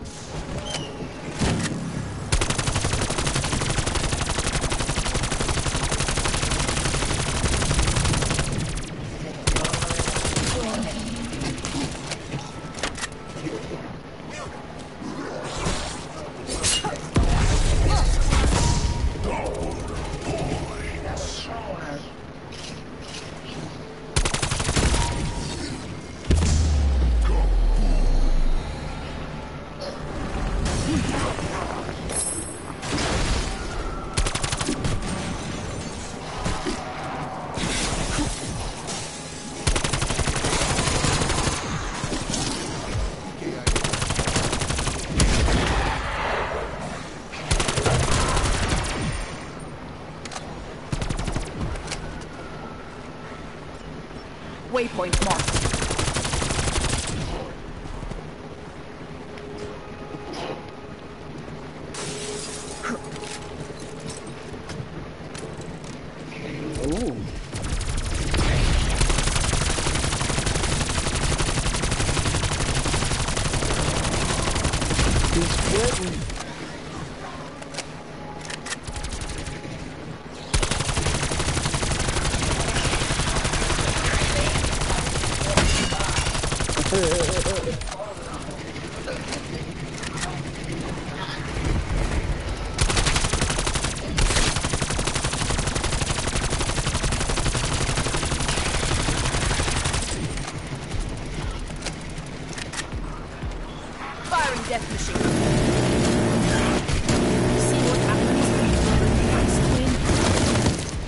Speaker 7: Waypoint marked.
Speaker 2: Ooh. He's splitting.
Speaker 7: Firing death machine. See what happens when you ice queen?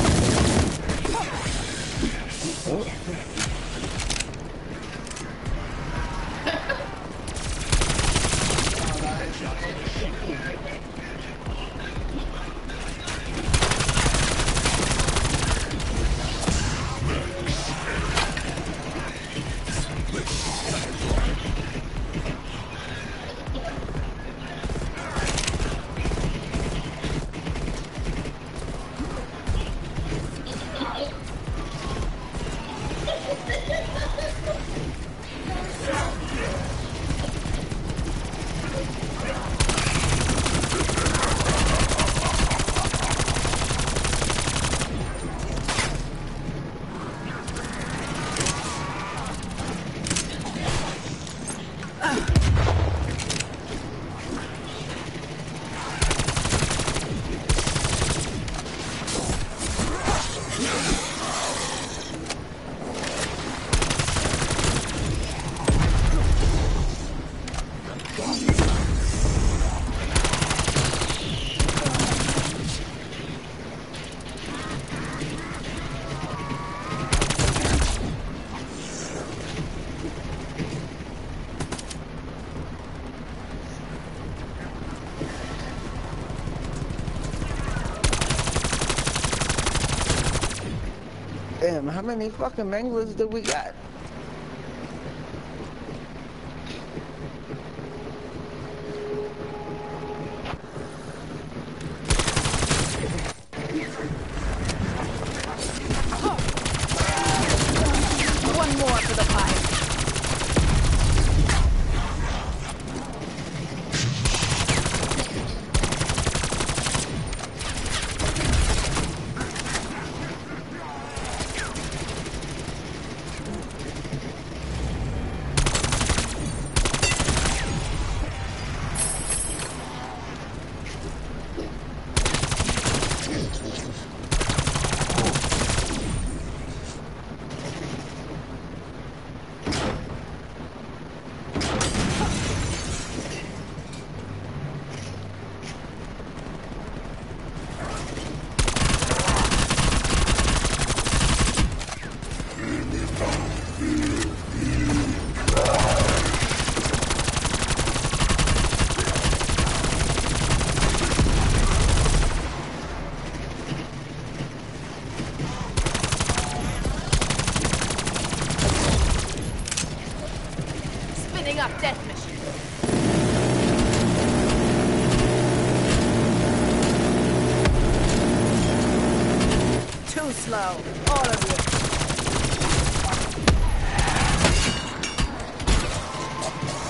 Speaker 2: Damn, how many fucking manglers do we got?
Speaker 7: One more for the pie. Spinning up death machine. Too slow, all of you.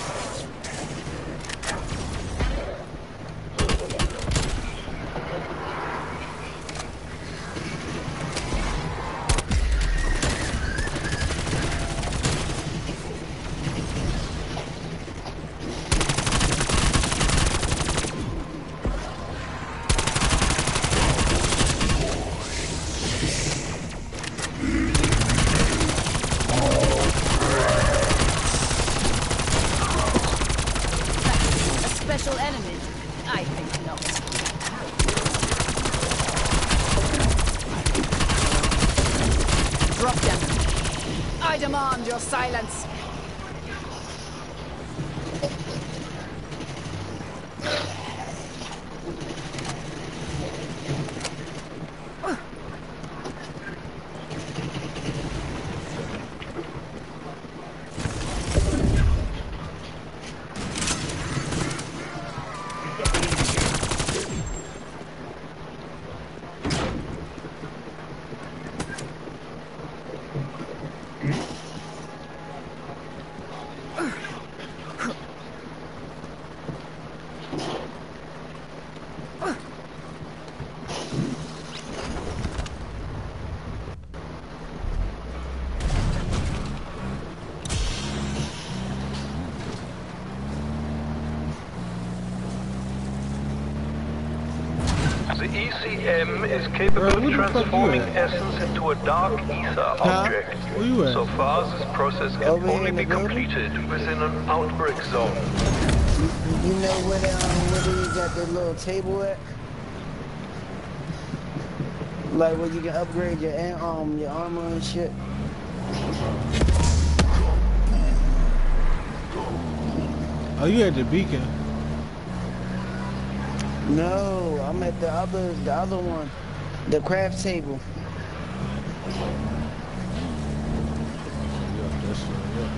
Speaker 7: I demand your silence.
Speaker 8: The ECM is capable of transforming essence into a dark ether object.
Speaker 1: Where you at?
Speaker 8: So far, this process can
Speaker 2: Over here
Speaker 8: only
Speaker 2: in
Speaker 8: be
Speaker 2: the building?
Speaker 8: completed within an outbreak zone.
Speaker 2: You know where you got the little table at? Like where you can upgrade your armor and shit.
Speaker 1: Oh, you at the beacon.
Speaker 2: No, I'm at the other one. The craft table.
Speaker 1: Yeah, that's right, yeah.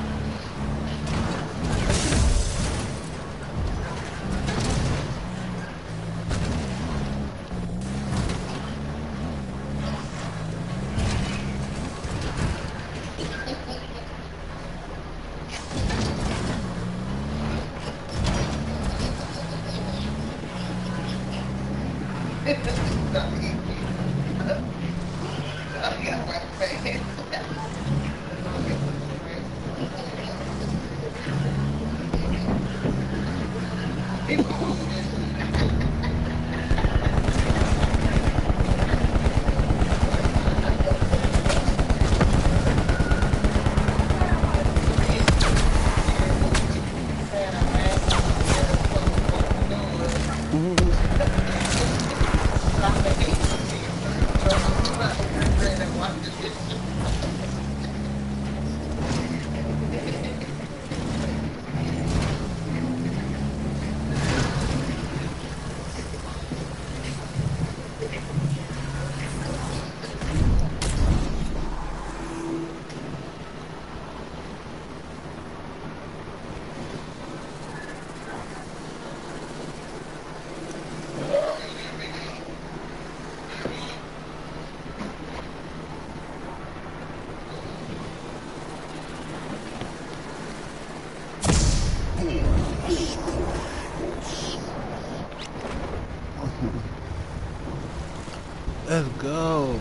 Speaker 1: Let's go.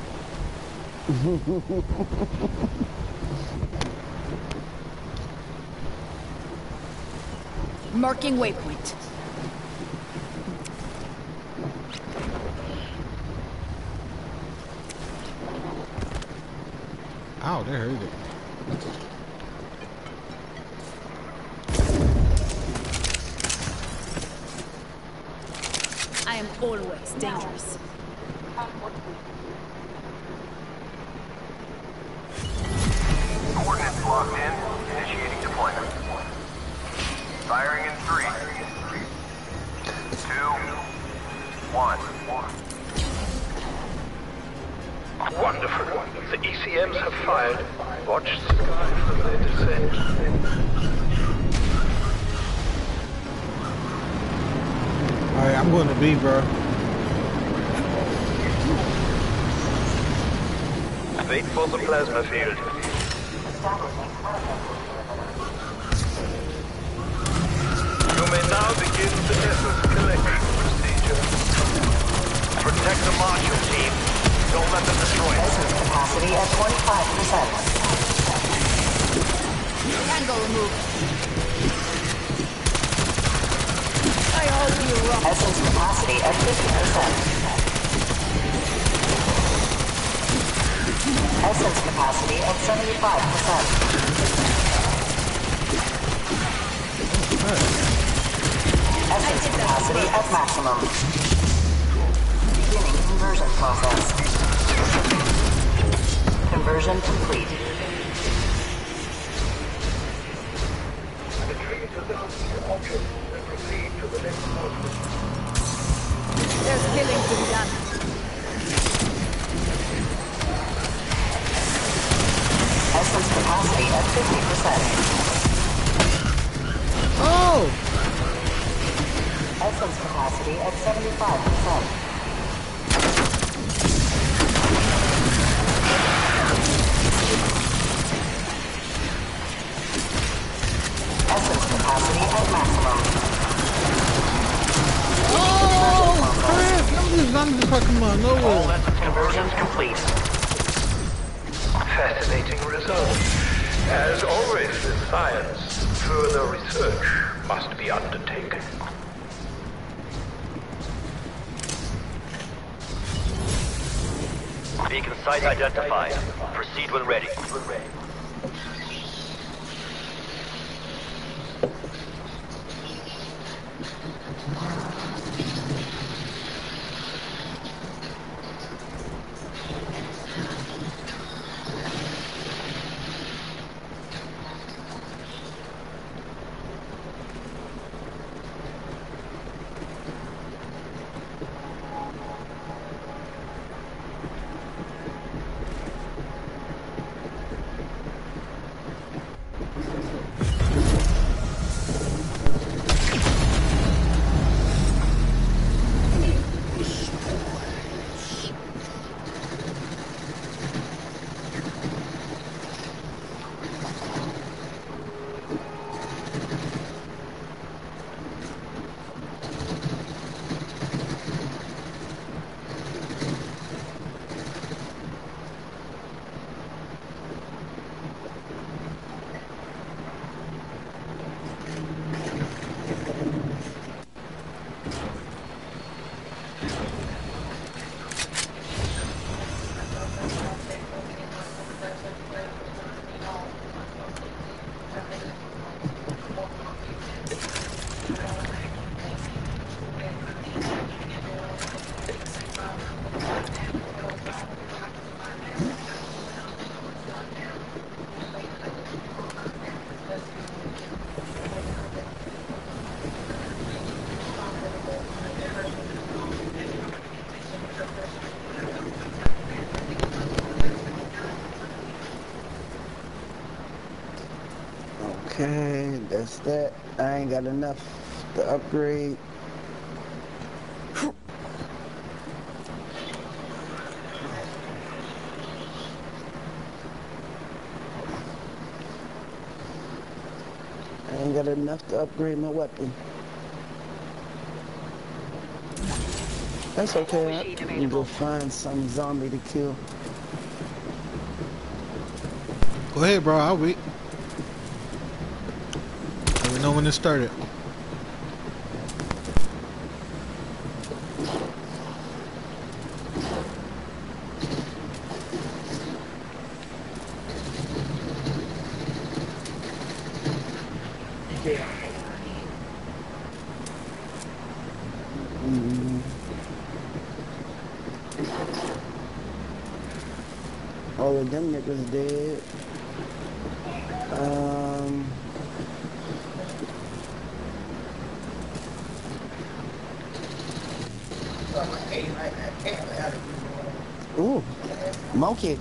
Speaker 7: Marking waypoint.
Speaker 1: Ow, that hurt it.
Speaker 7: I am always dangerous.
Speaker 4: Coordinates locked in. Initiating deployment. Firing in 3, 2, 1.
Speaker 8: Wonderful. The ECMs have fired. Watch the sky for their descent.
Speaker 1: Alright, I'm going to B, bro.
Speaker 8: Wait for the plasma field. You may now begin the essence collection procedure.
Speaker 6: Protect the Marshall team. Don't let them destroy it.
Speaker 10: Essence capacity at 25%.
Speaker 7: Angle removed. I hope you rock.
Speaker 10: Essence capacity at 50%. Essence capacity at 75%. Essence capacity at maximum. Beginning conversion process. Conversion complete.
Speaker 7: There's killing to be done.
Speaker 10: Essence capacity at 50%.
Speaker 1: Oh!
Speaker 10: Essence capacity at 75%. Essence capacity at maximum.
Speaker 1: Oh! Crap! These zombies are fucking out of
Speaker 6: All
Speaker 1: nowhere.
Speaker 6: essence conversions complete.
Speaker 11: Fascinating result. As always with science, further research must be undertaken.
Speaker 6: Beacon site identified. Proceed when ready.
Speaker 2: Okay, that's that. I ain't got enough to upgrade. I ain't got enough to upgrade my weapon. That's okay. I can go find some zombie to kill.
Speaker 1: Go ahead, bro. I'll wait. Let me know when it started.
Speaker 2: All of them niggas dead. Ooh, monkey.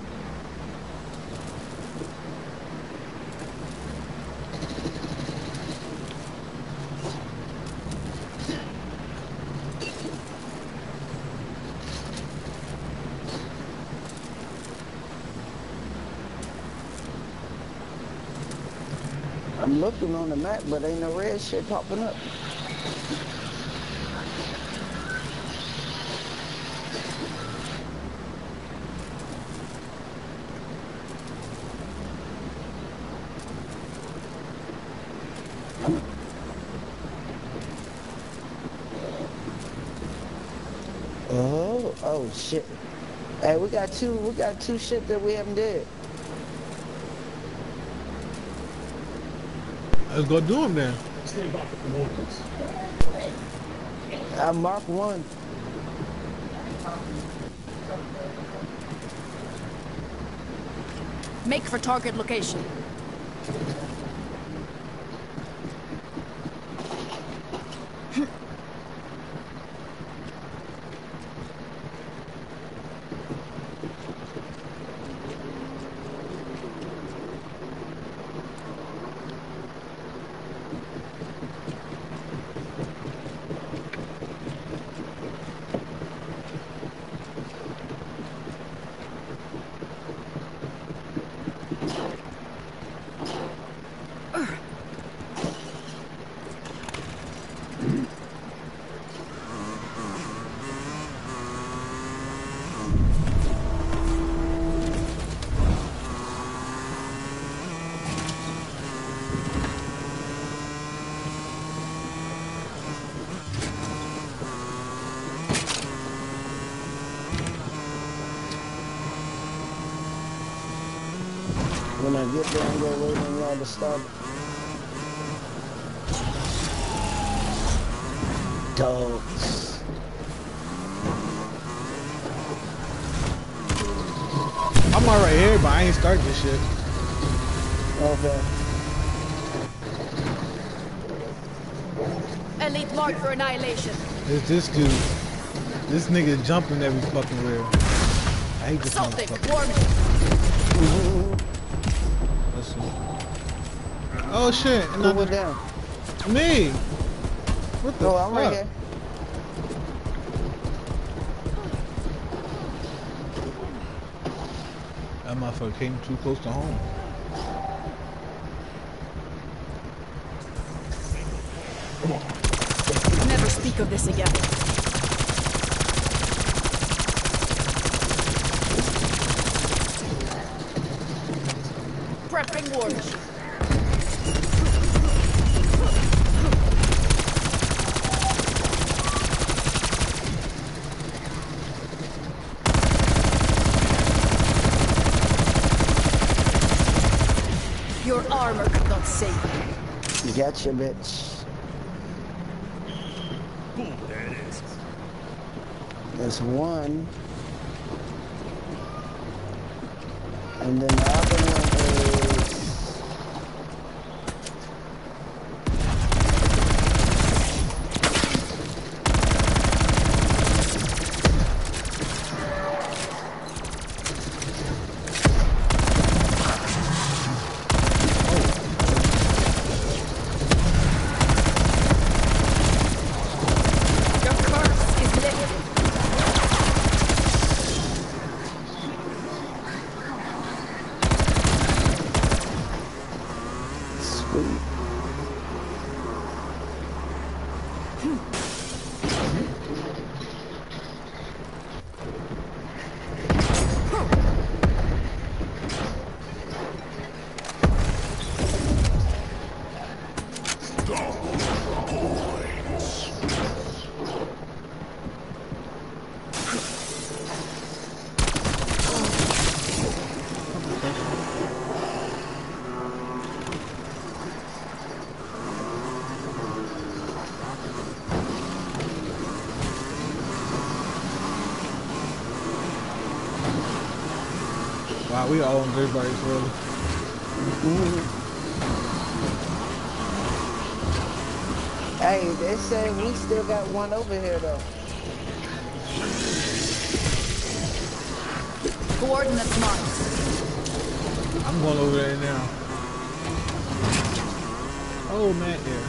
Speaker 2: I'm looking on the map, but ain't no red shit popping up. Oh shit. Hey, we got two shit that we haven't did.
Speaker 1: Let's go do them then.
Speaker 2: I marked one.
Speaker 7: Make for target location.
Speaker 2: When I get there, I'm gonna wait on y'all to stop. Dogs.
Speaker 1: I'm alright here, but I ain't start this shit.
Speaker 2: Okay.
Speaker 7: Elite marked for annihilation.
Speaker 1: It's this dude. This nigga jumping every fucking where. I hate this
Speaker 7: Assaulting.
Speaker 1: motherfucker.
Speaker 7: Warning.
Speaker 1: Let's see. Oh shit.
Speaker 2: Who went down?
Speaker 1: Me. What the
Speaker 2: Oh,
Speaker 1: fuck?
Speaker 2: I'm right here.
Speaker 1: That motherfucker came too close to home.
Speaker 7: Never speak of this again. Prepping war machine. Your armor could not save you.
Speaker 2: You gotcha, bitch.
Speaker 9: There it is.
Speaker 2: There's one. And then the other one is...
Speaker 7: Your curse is lifted.
Speaker 2: Sweet.
Speaker 1: Wow, we all on dirt bikes, really.
Speaker 2: Hey, they say we still got one over here though.
Speaker 7: Coordinates marked.
Speaker 1: I'm going over there now. Oh, man, yeah.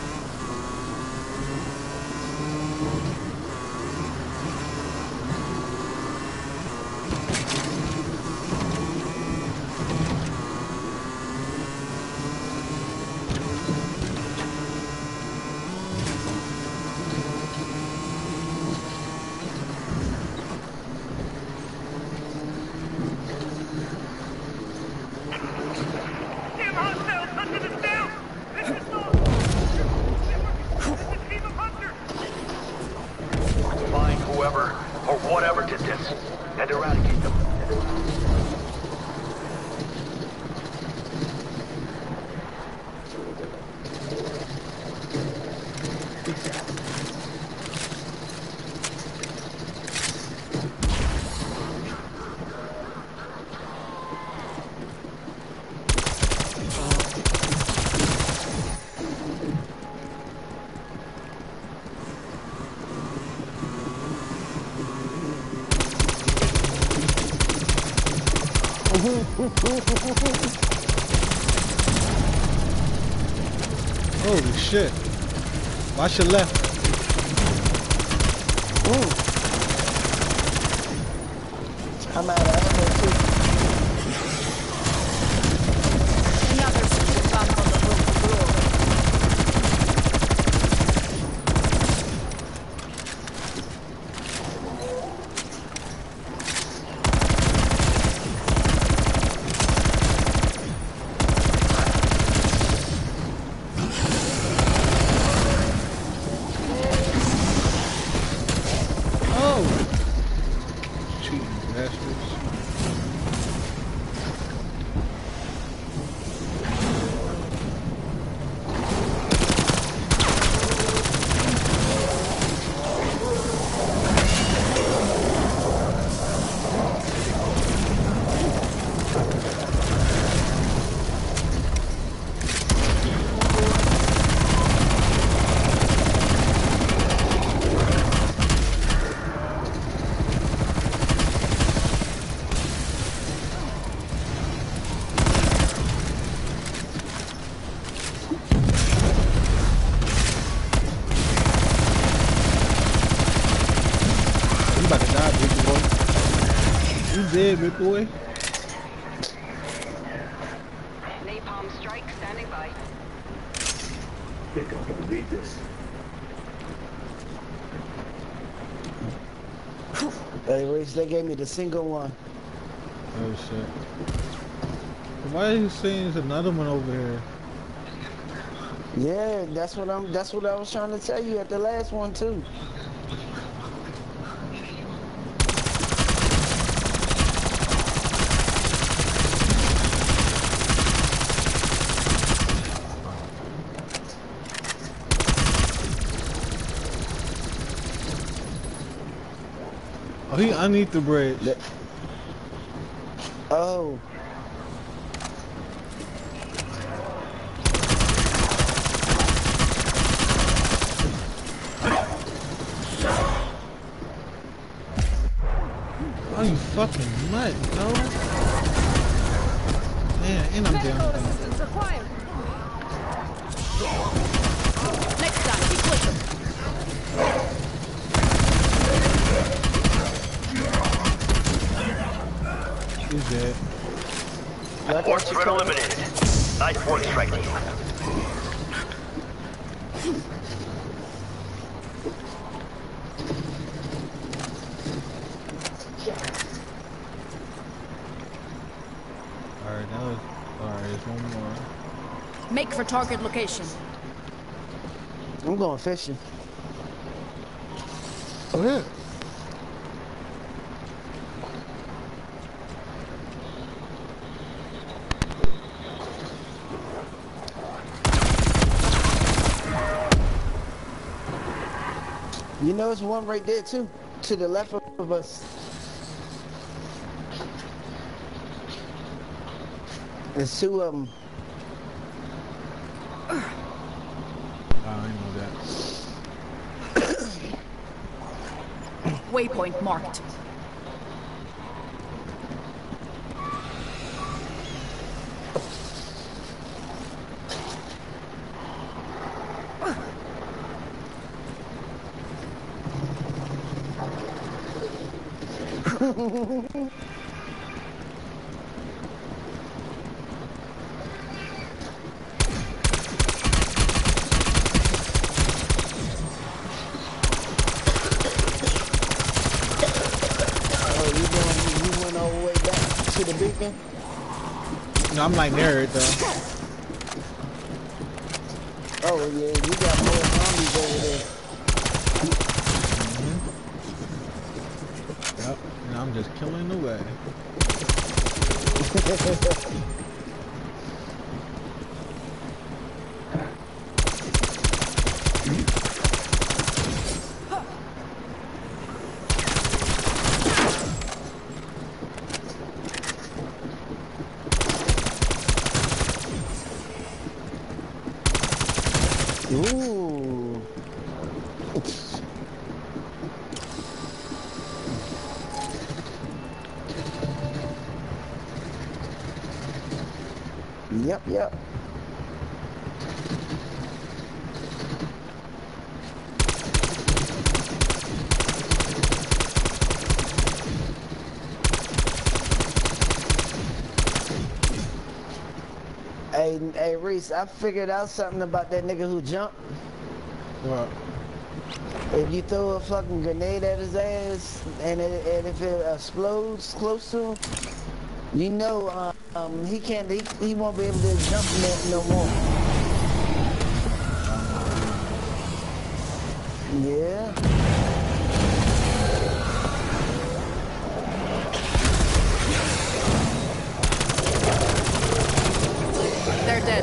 Speaker 6: Find whoever or whatever did this and eradicate them.
Speaker 1: Holy shit. Watch your left.
Speaker 2: I'm out of ammo too.
Speaker 1: ahead, big boy.
Speaker 10: Napalm strike standing by.
Speaker 5: Think I'm gonna beat this.
Speaker 2: Hey, Rich, they gave me the single one.
Speaker 1: Oh shit. Why are you saying there's another one over here?
Speaker 2: Yeah, that's what I was trying to tell you at the last one too.
Speaker 1: Oh, he underneath the bridge.
Speaker 2: Oh.
Speaker 1: Oh, you fucking nut, no? Man, and I'm
Speaker 7: Medical
Speaker 1: down.
Speaker 7: assistance required. Next time, be quicker.
Speaker 1: He's dead.
Speaker 6: Fourth threat eliminated. Nice work, strike team.
Speaker 1: Alright, that was. Alright, there's one more.
Speaker 7: Make for target location.
Speaker 2: I'm going fishing.
Speaker 1: Oh, yeah.
Speaker 2: You know, there's one right there too, to the left of us. There's two of them.
Speaker 1: Oh, I know that.
Speaker 7: Waypoint marked.
Speaker 2: You went all the way back to the beacon?
Speaker 1: No, I'm like near it though.
Speaker 2: Oh yeah, you got more zombies over there.
Speaker 1: Yep, and I'm just killing away.
Speaker 2: Ooh. Yep. Hey, Reese, I figured out something about that nigga who jumped.
Speaker 1: What?
Speaker 2: If you throw a fucking grenade at his ass and if it explodes close to him, you know he won't be able to jump no more. Yeah.
Speaker 7: They're dead.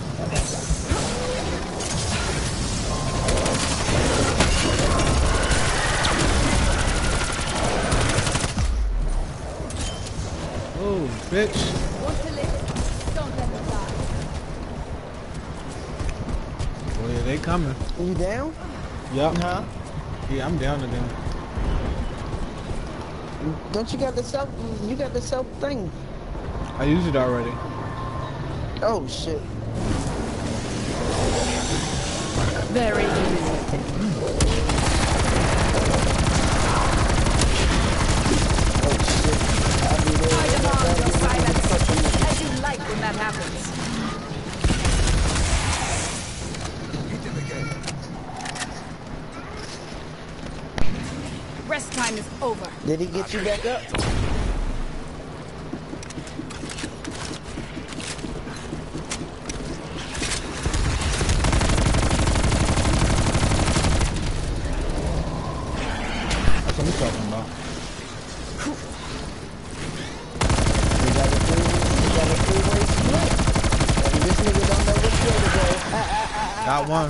Speaker 1: Oh, bitch.
Speaker 7: Want to live? Don't let them die.
Speaker 1: Oh yeah, they coming.
Speaker 2: You down?
Speaker 1: Yup.
Speaker 2: Huh?
Speaker 1: Yeah, I'm down to them.
Speaker 2: Don't you got the self? You got the self thing.
Speaker 1: I used it already.
Speaker 2: Oh shit.
Speaker 7: Very easy.
Speaker 2: Oh shit. I'll be
Speaker 7: happens. Rest time is over.
Speaker 2: Did he get you back up?
Speaker 5: That's what I'm talking about.
Speaker 2: We got a three-way split. And this nigga don't know which way to go.
Speaker 1: Got one.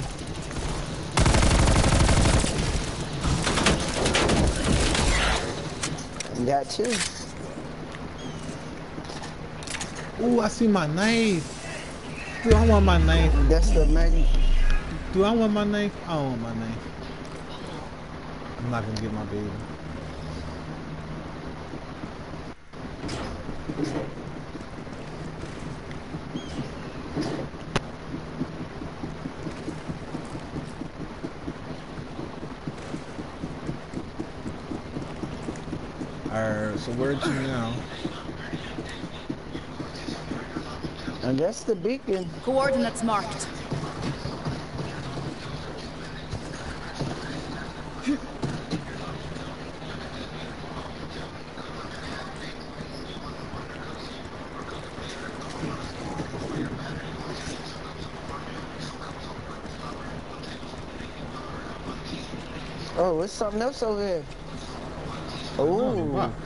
Speaker 2: Got two.
Speaker 1: Ooh, I see my knife. Dude, I want my knife.
Speaker 2: That's the man.
Speaker 1: Do I want my knife? I don't want my knife. I'm not gonna get my baby. Alright, so where'd you now?
Speaker 2: And that's the beacon.
Speaker 7: Coordinates marked.
Speaker 2: Oh, it's something else over here. Oh.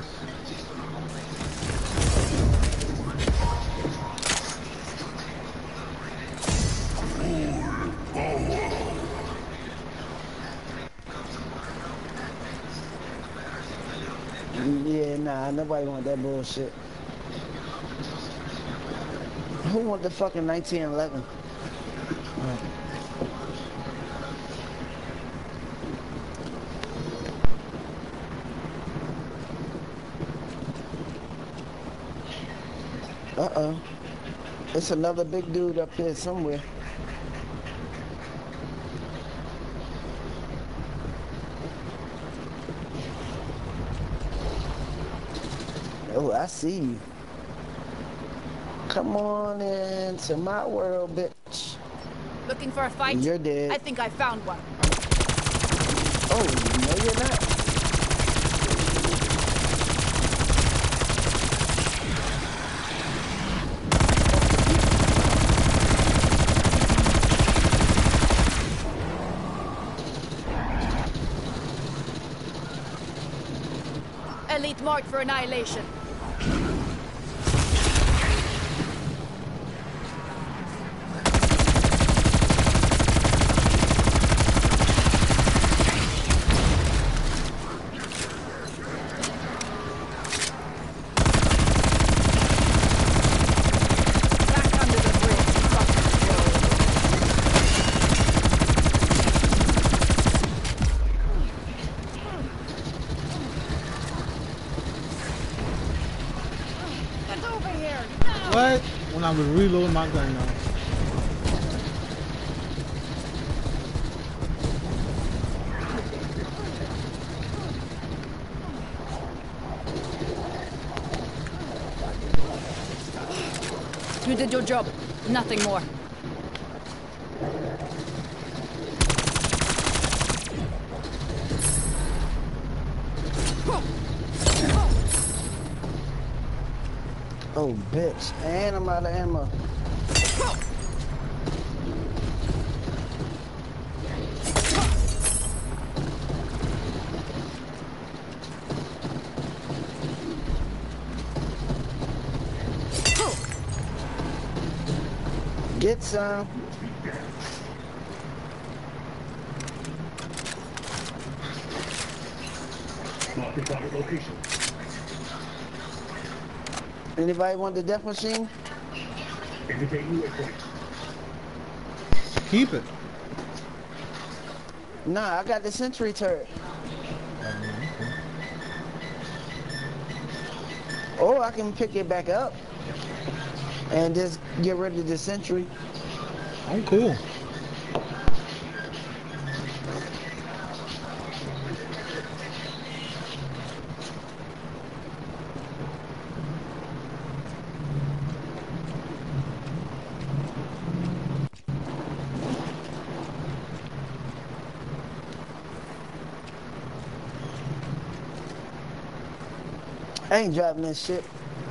Speaker 2: Yeah, nah, nobody want that bullshit. Who want the fucking 1911? Uh-oh. It's another big dude up here somewhere. Oh, I see you. Come on into my world, bitch.
Speaker 7: Looking for a fight?
Speaker 2: You're dead.
Speaker 7: I think I found one.
Speaker 2: Oh, no you're not.
Speaker 7: Elite marked for annihilation.
Speaker 1: What? When I was reloading my gun now.
Speaker 7: You did your job. Nothing more.
Speaker 2: Oh, bitch. And I'm out of ammo. Get some.
Speaker 11: Marking target location.
Speaker 2: Anybody want the death machine?
Speaker 11: Indicating waypoint.
Speaker 1: Keep it.
Speaker 2: Nah, I got the sentry turret. Or I can pick it back up and just get rid of the sentry.
Speaker 1: I'm cool.
Speaker 2: I ain't driving this shit.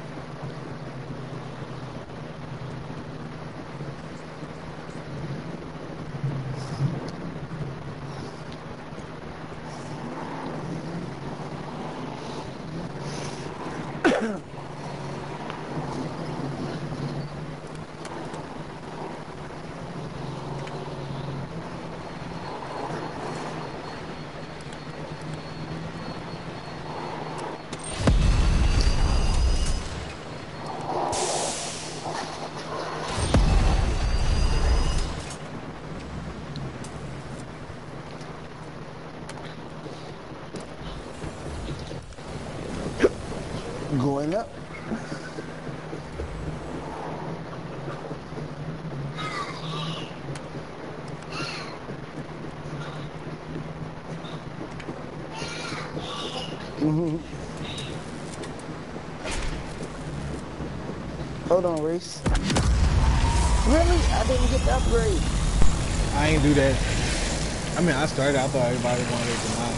Speaker 2: Going up. Hold on, Reese. Really? I didn't get the upgrade.
Speaker 1: I ain't do that. I mean, I started. I thought everybody wanted it tonight.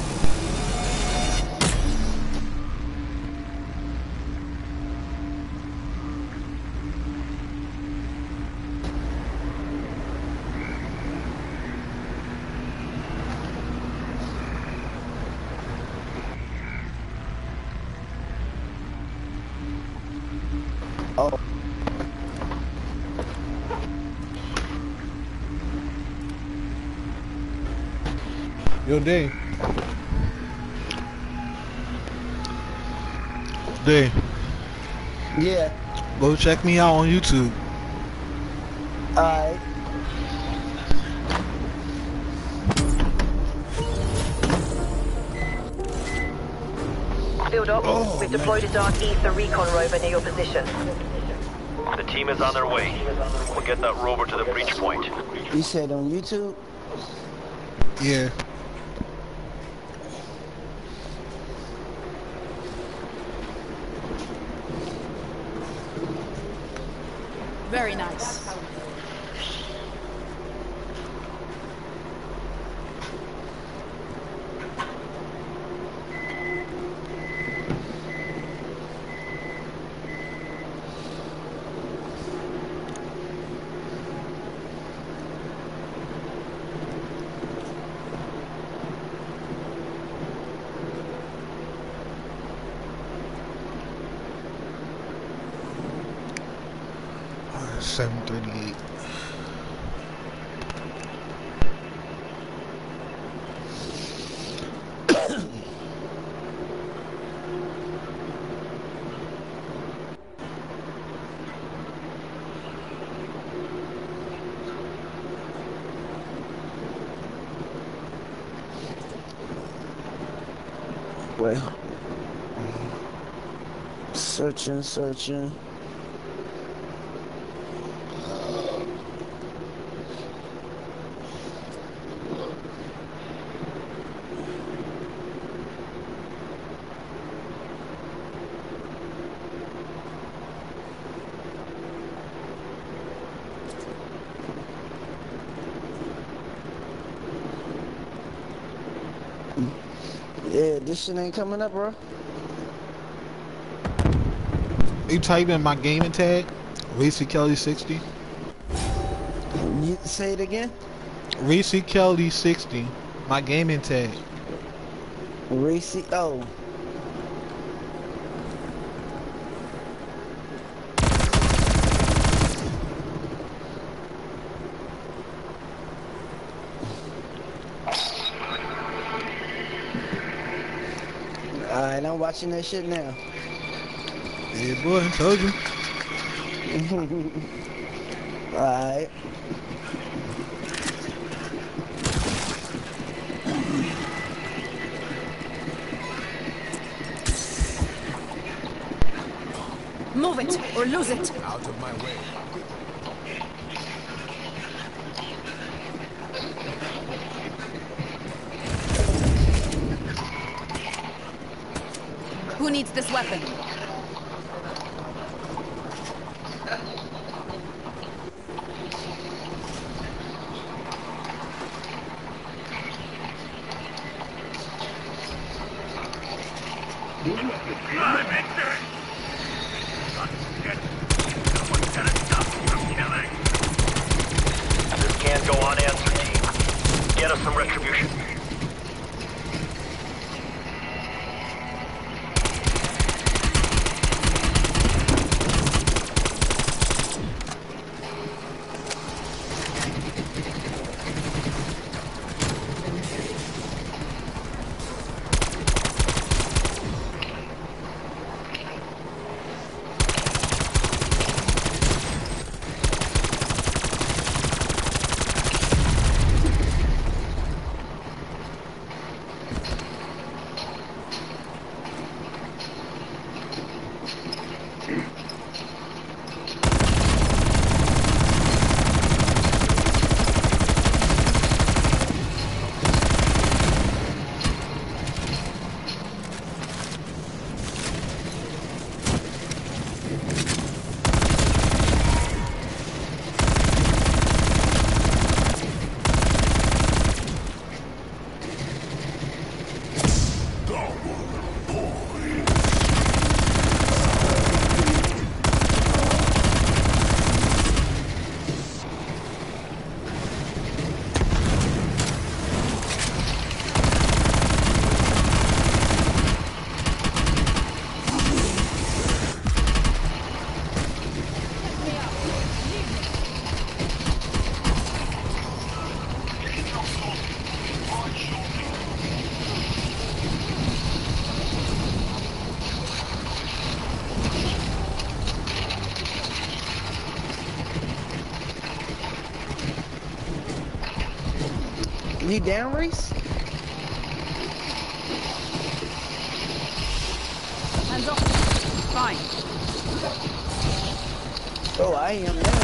Speaker 2: Oh.
Speaker 1: Yo, Dave. Dave.
Speaker 2: Yeah.
Speaker 1: Go check me out on YouTube.
Speaker 2: Alright.
Speaker 10: Build up. We've deployed a Dark Ether recon rover near your position.
Speaker 6: The team is on their way. We'll get that rover to the breach point.
Speaker 2: You said on YouTube?
Speaker 1: Yeah.
Speaker 7: Very nice.
Speaker 1: Oh, 738.
Speaker 2: Well. Searching. Yeah, this shit ain't coming up, bro.
Speaker 1: You type in my gaming tag, Reese Kelly 60.
Speaker 2: You say it again?
Speaker 1: Reese Kelly 60. My gaming tag.
Speaker 2: Reese, oh. Alright, I'm watching that shit now.
Speaker 1: Yeah, boy, I told you.
Speaker 2: Alright.
Speaker 7: Move it or lose it.
Speaker 9: Out of my way.
Speaker 7: Who needs this weapon?
Speaker 6: This can't go unanswered, team. Get us some retribution.
Speaker 2: You down, Reese?
Speaker 7: Hands off. Fine.
Speaker 2: Oh, I am now.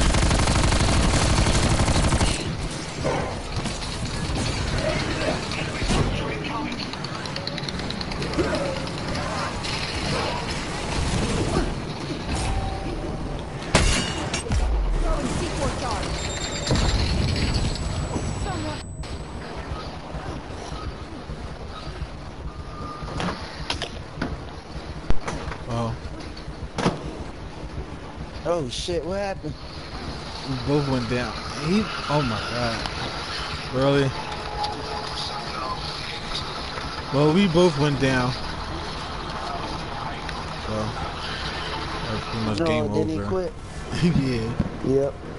Speaker 7: Throwing C4 charge. Someone.
Speaker 1: Oh,
Speaker 2: Oh shit, what happened?
Speaker 1: we both went down. Oh my god. Really? Well, we both went down. So, that's pretty much game
Speaker 2: Didn't he
Speaker 1: over.
Speaker 2: quit?
Speaker 1: Yeah.
Speaker 2: Yep.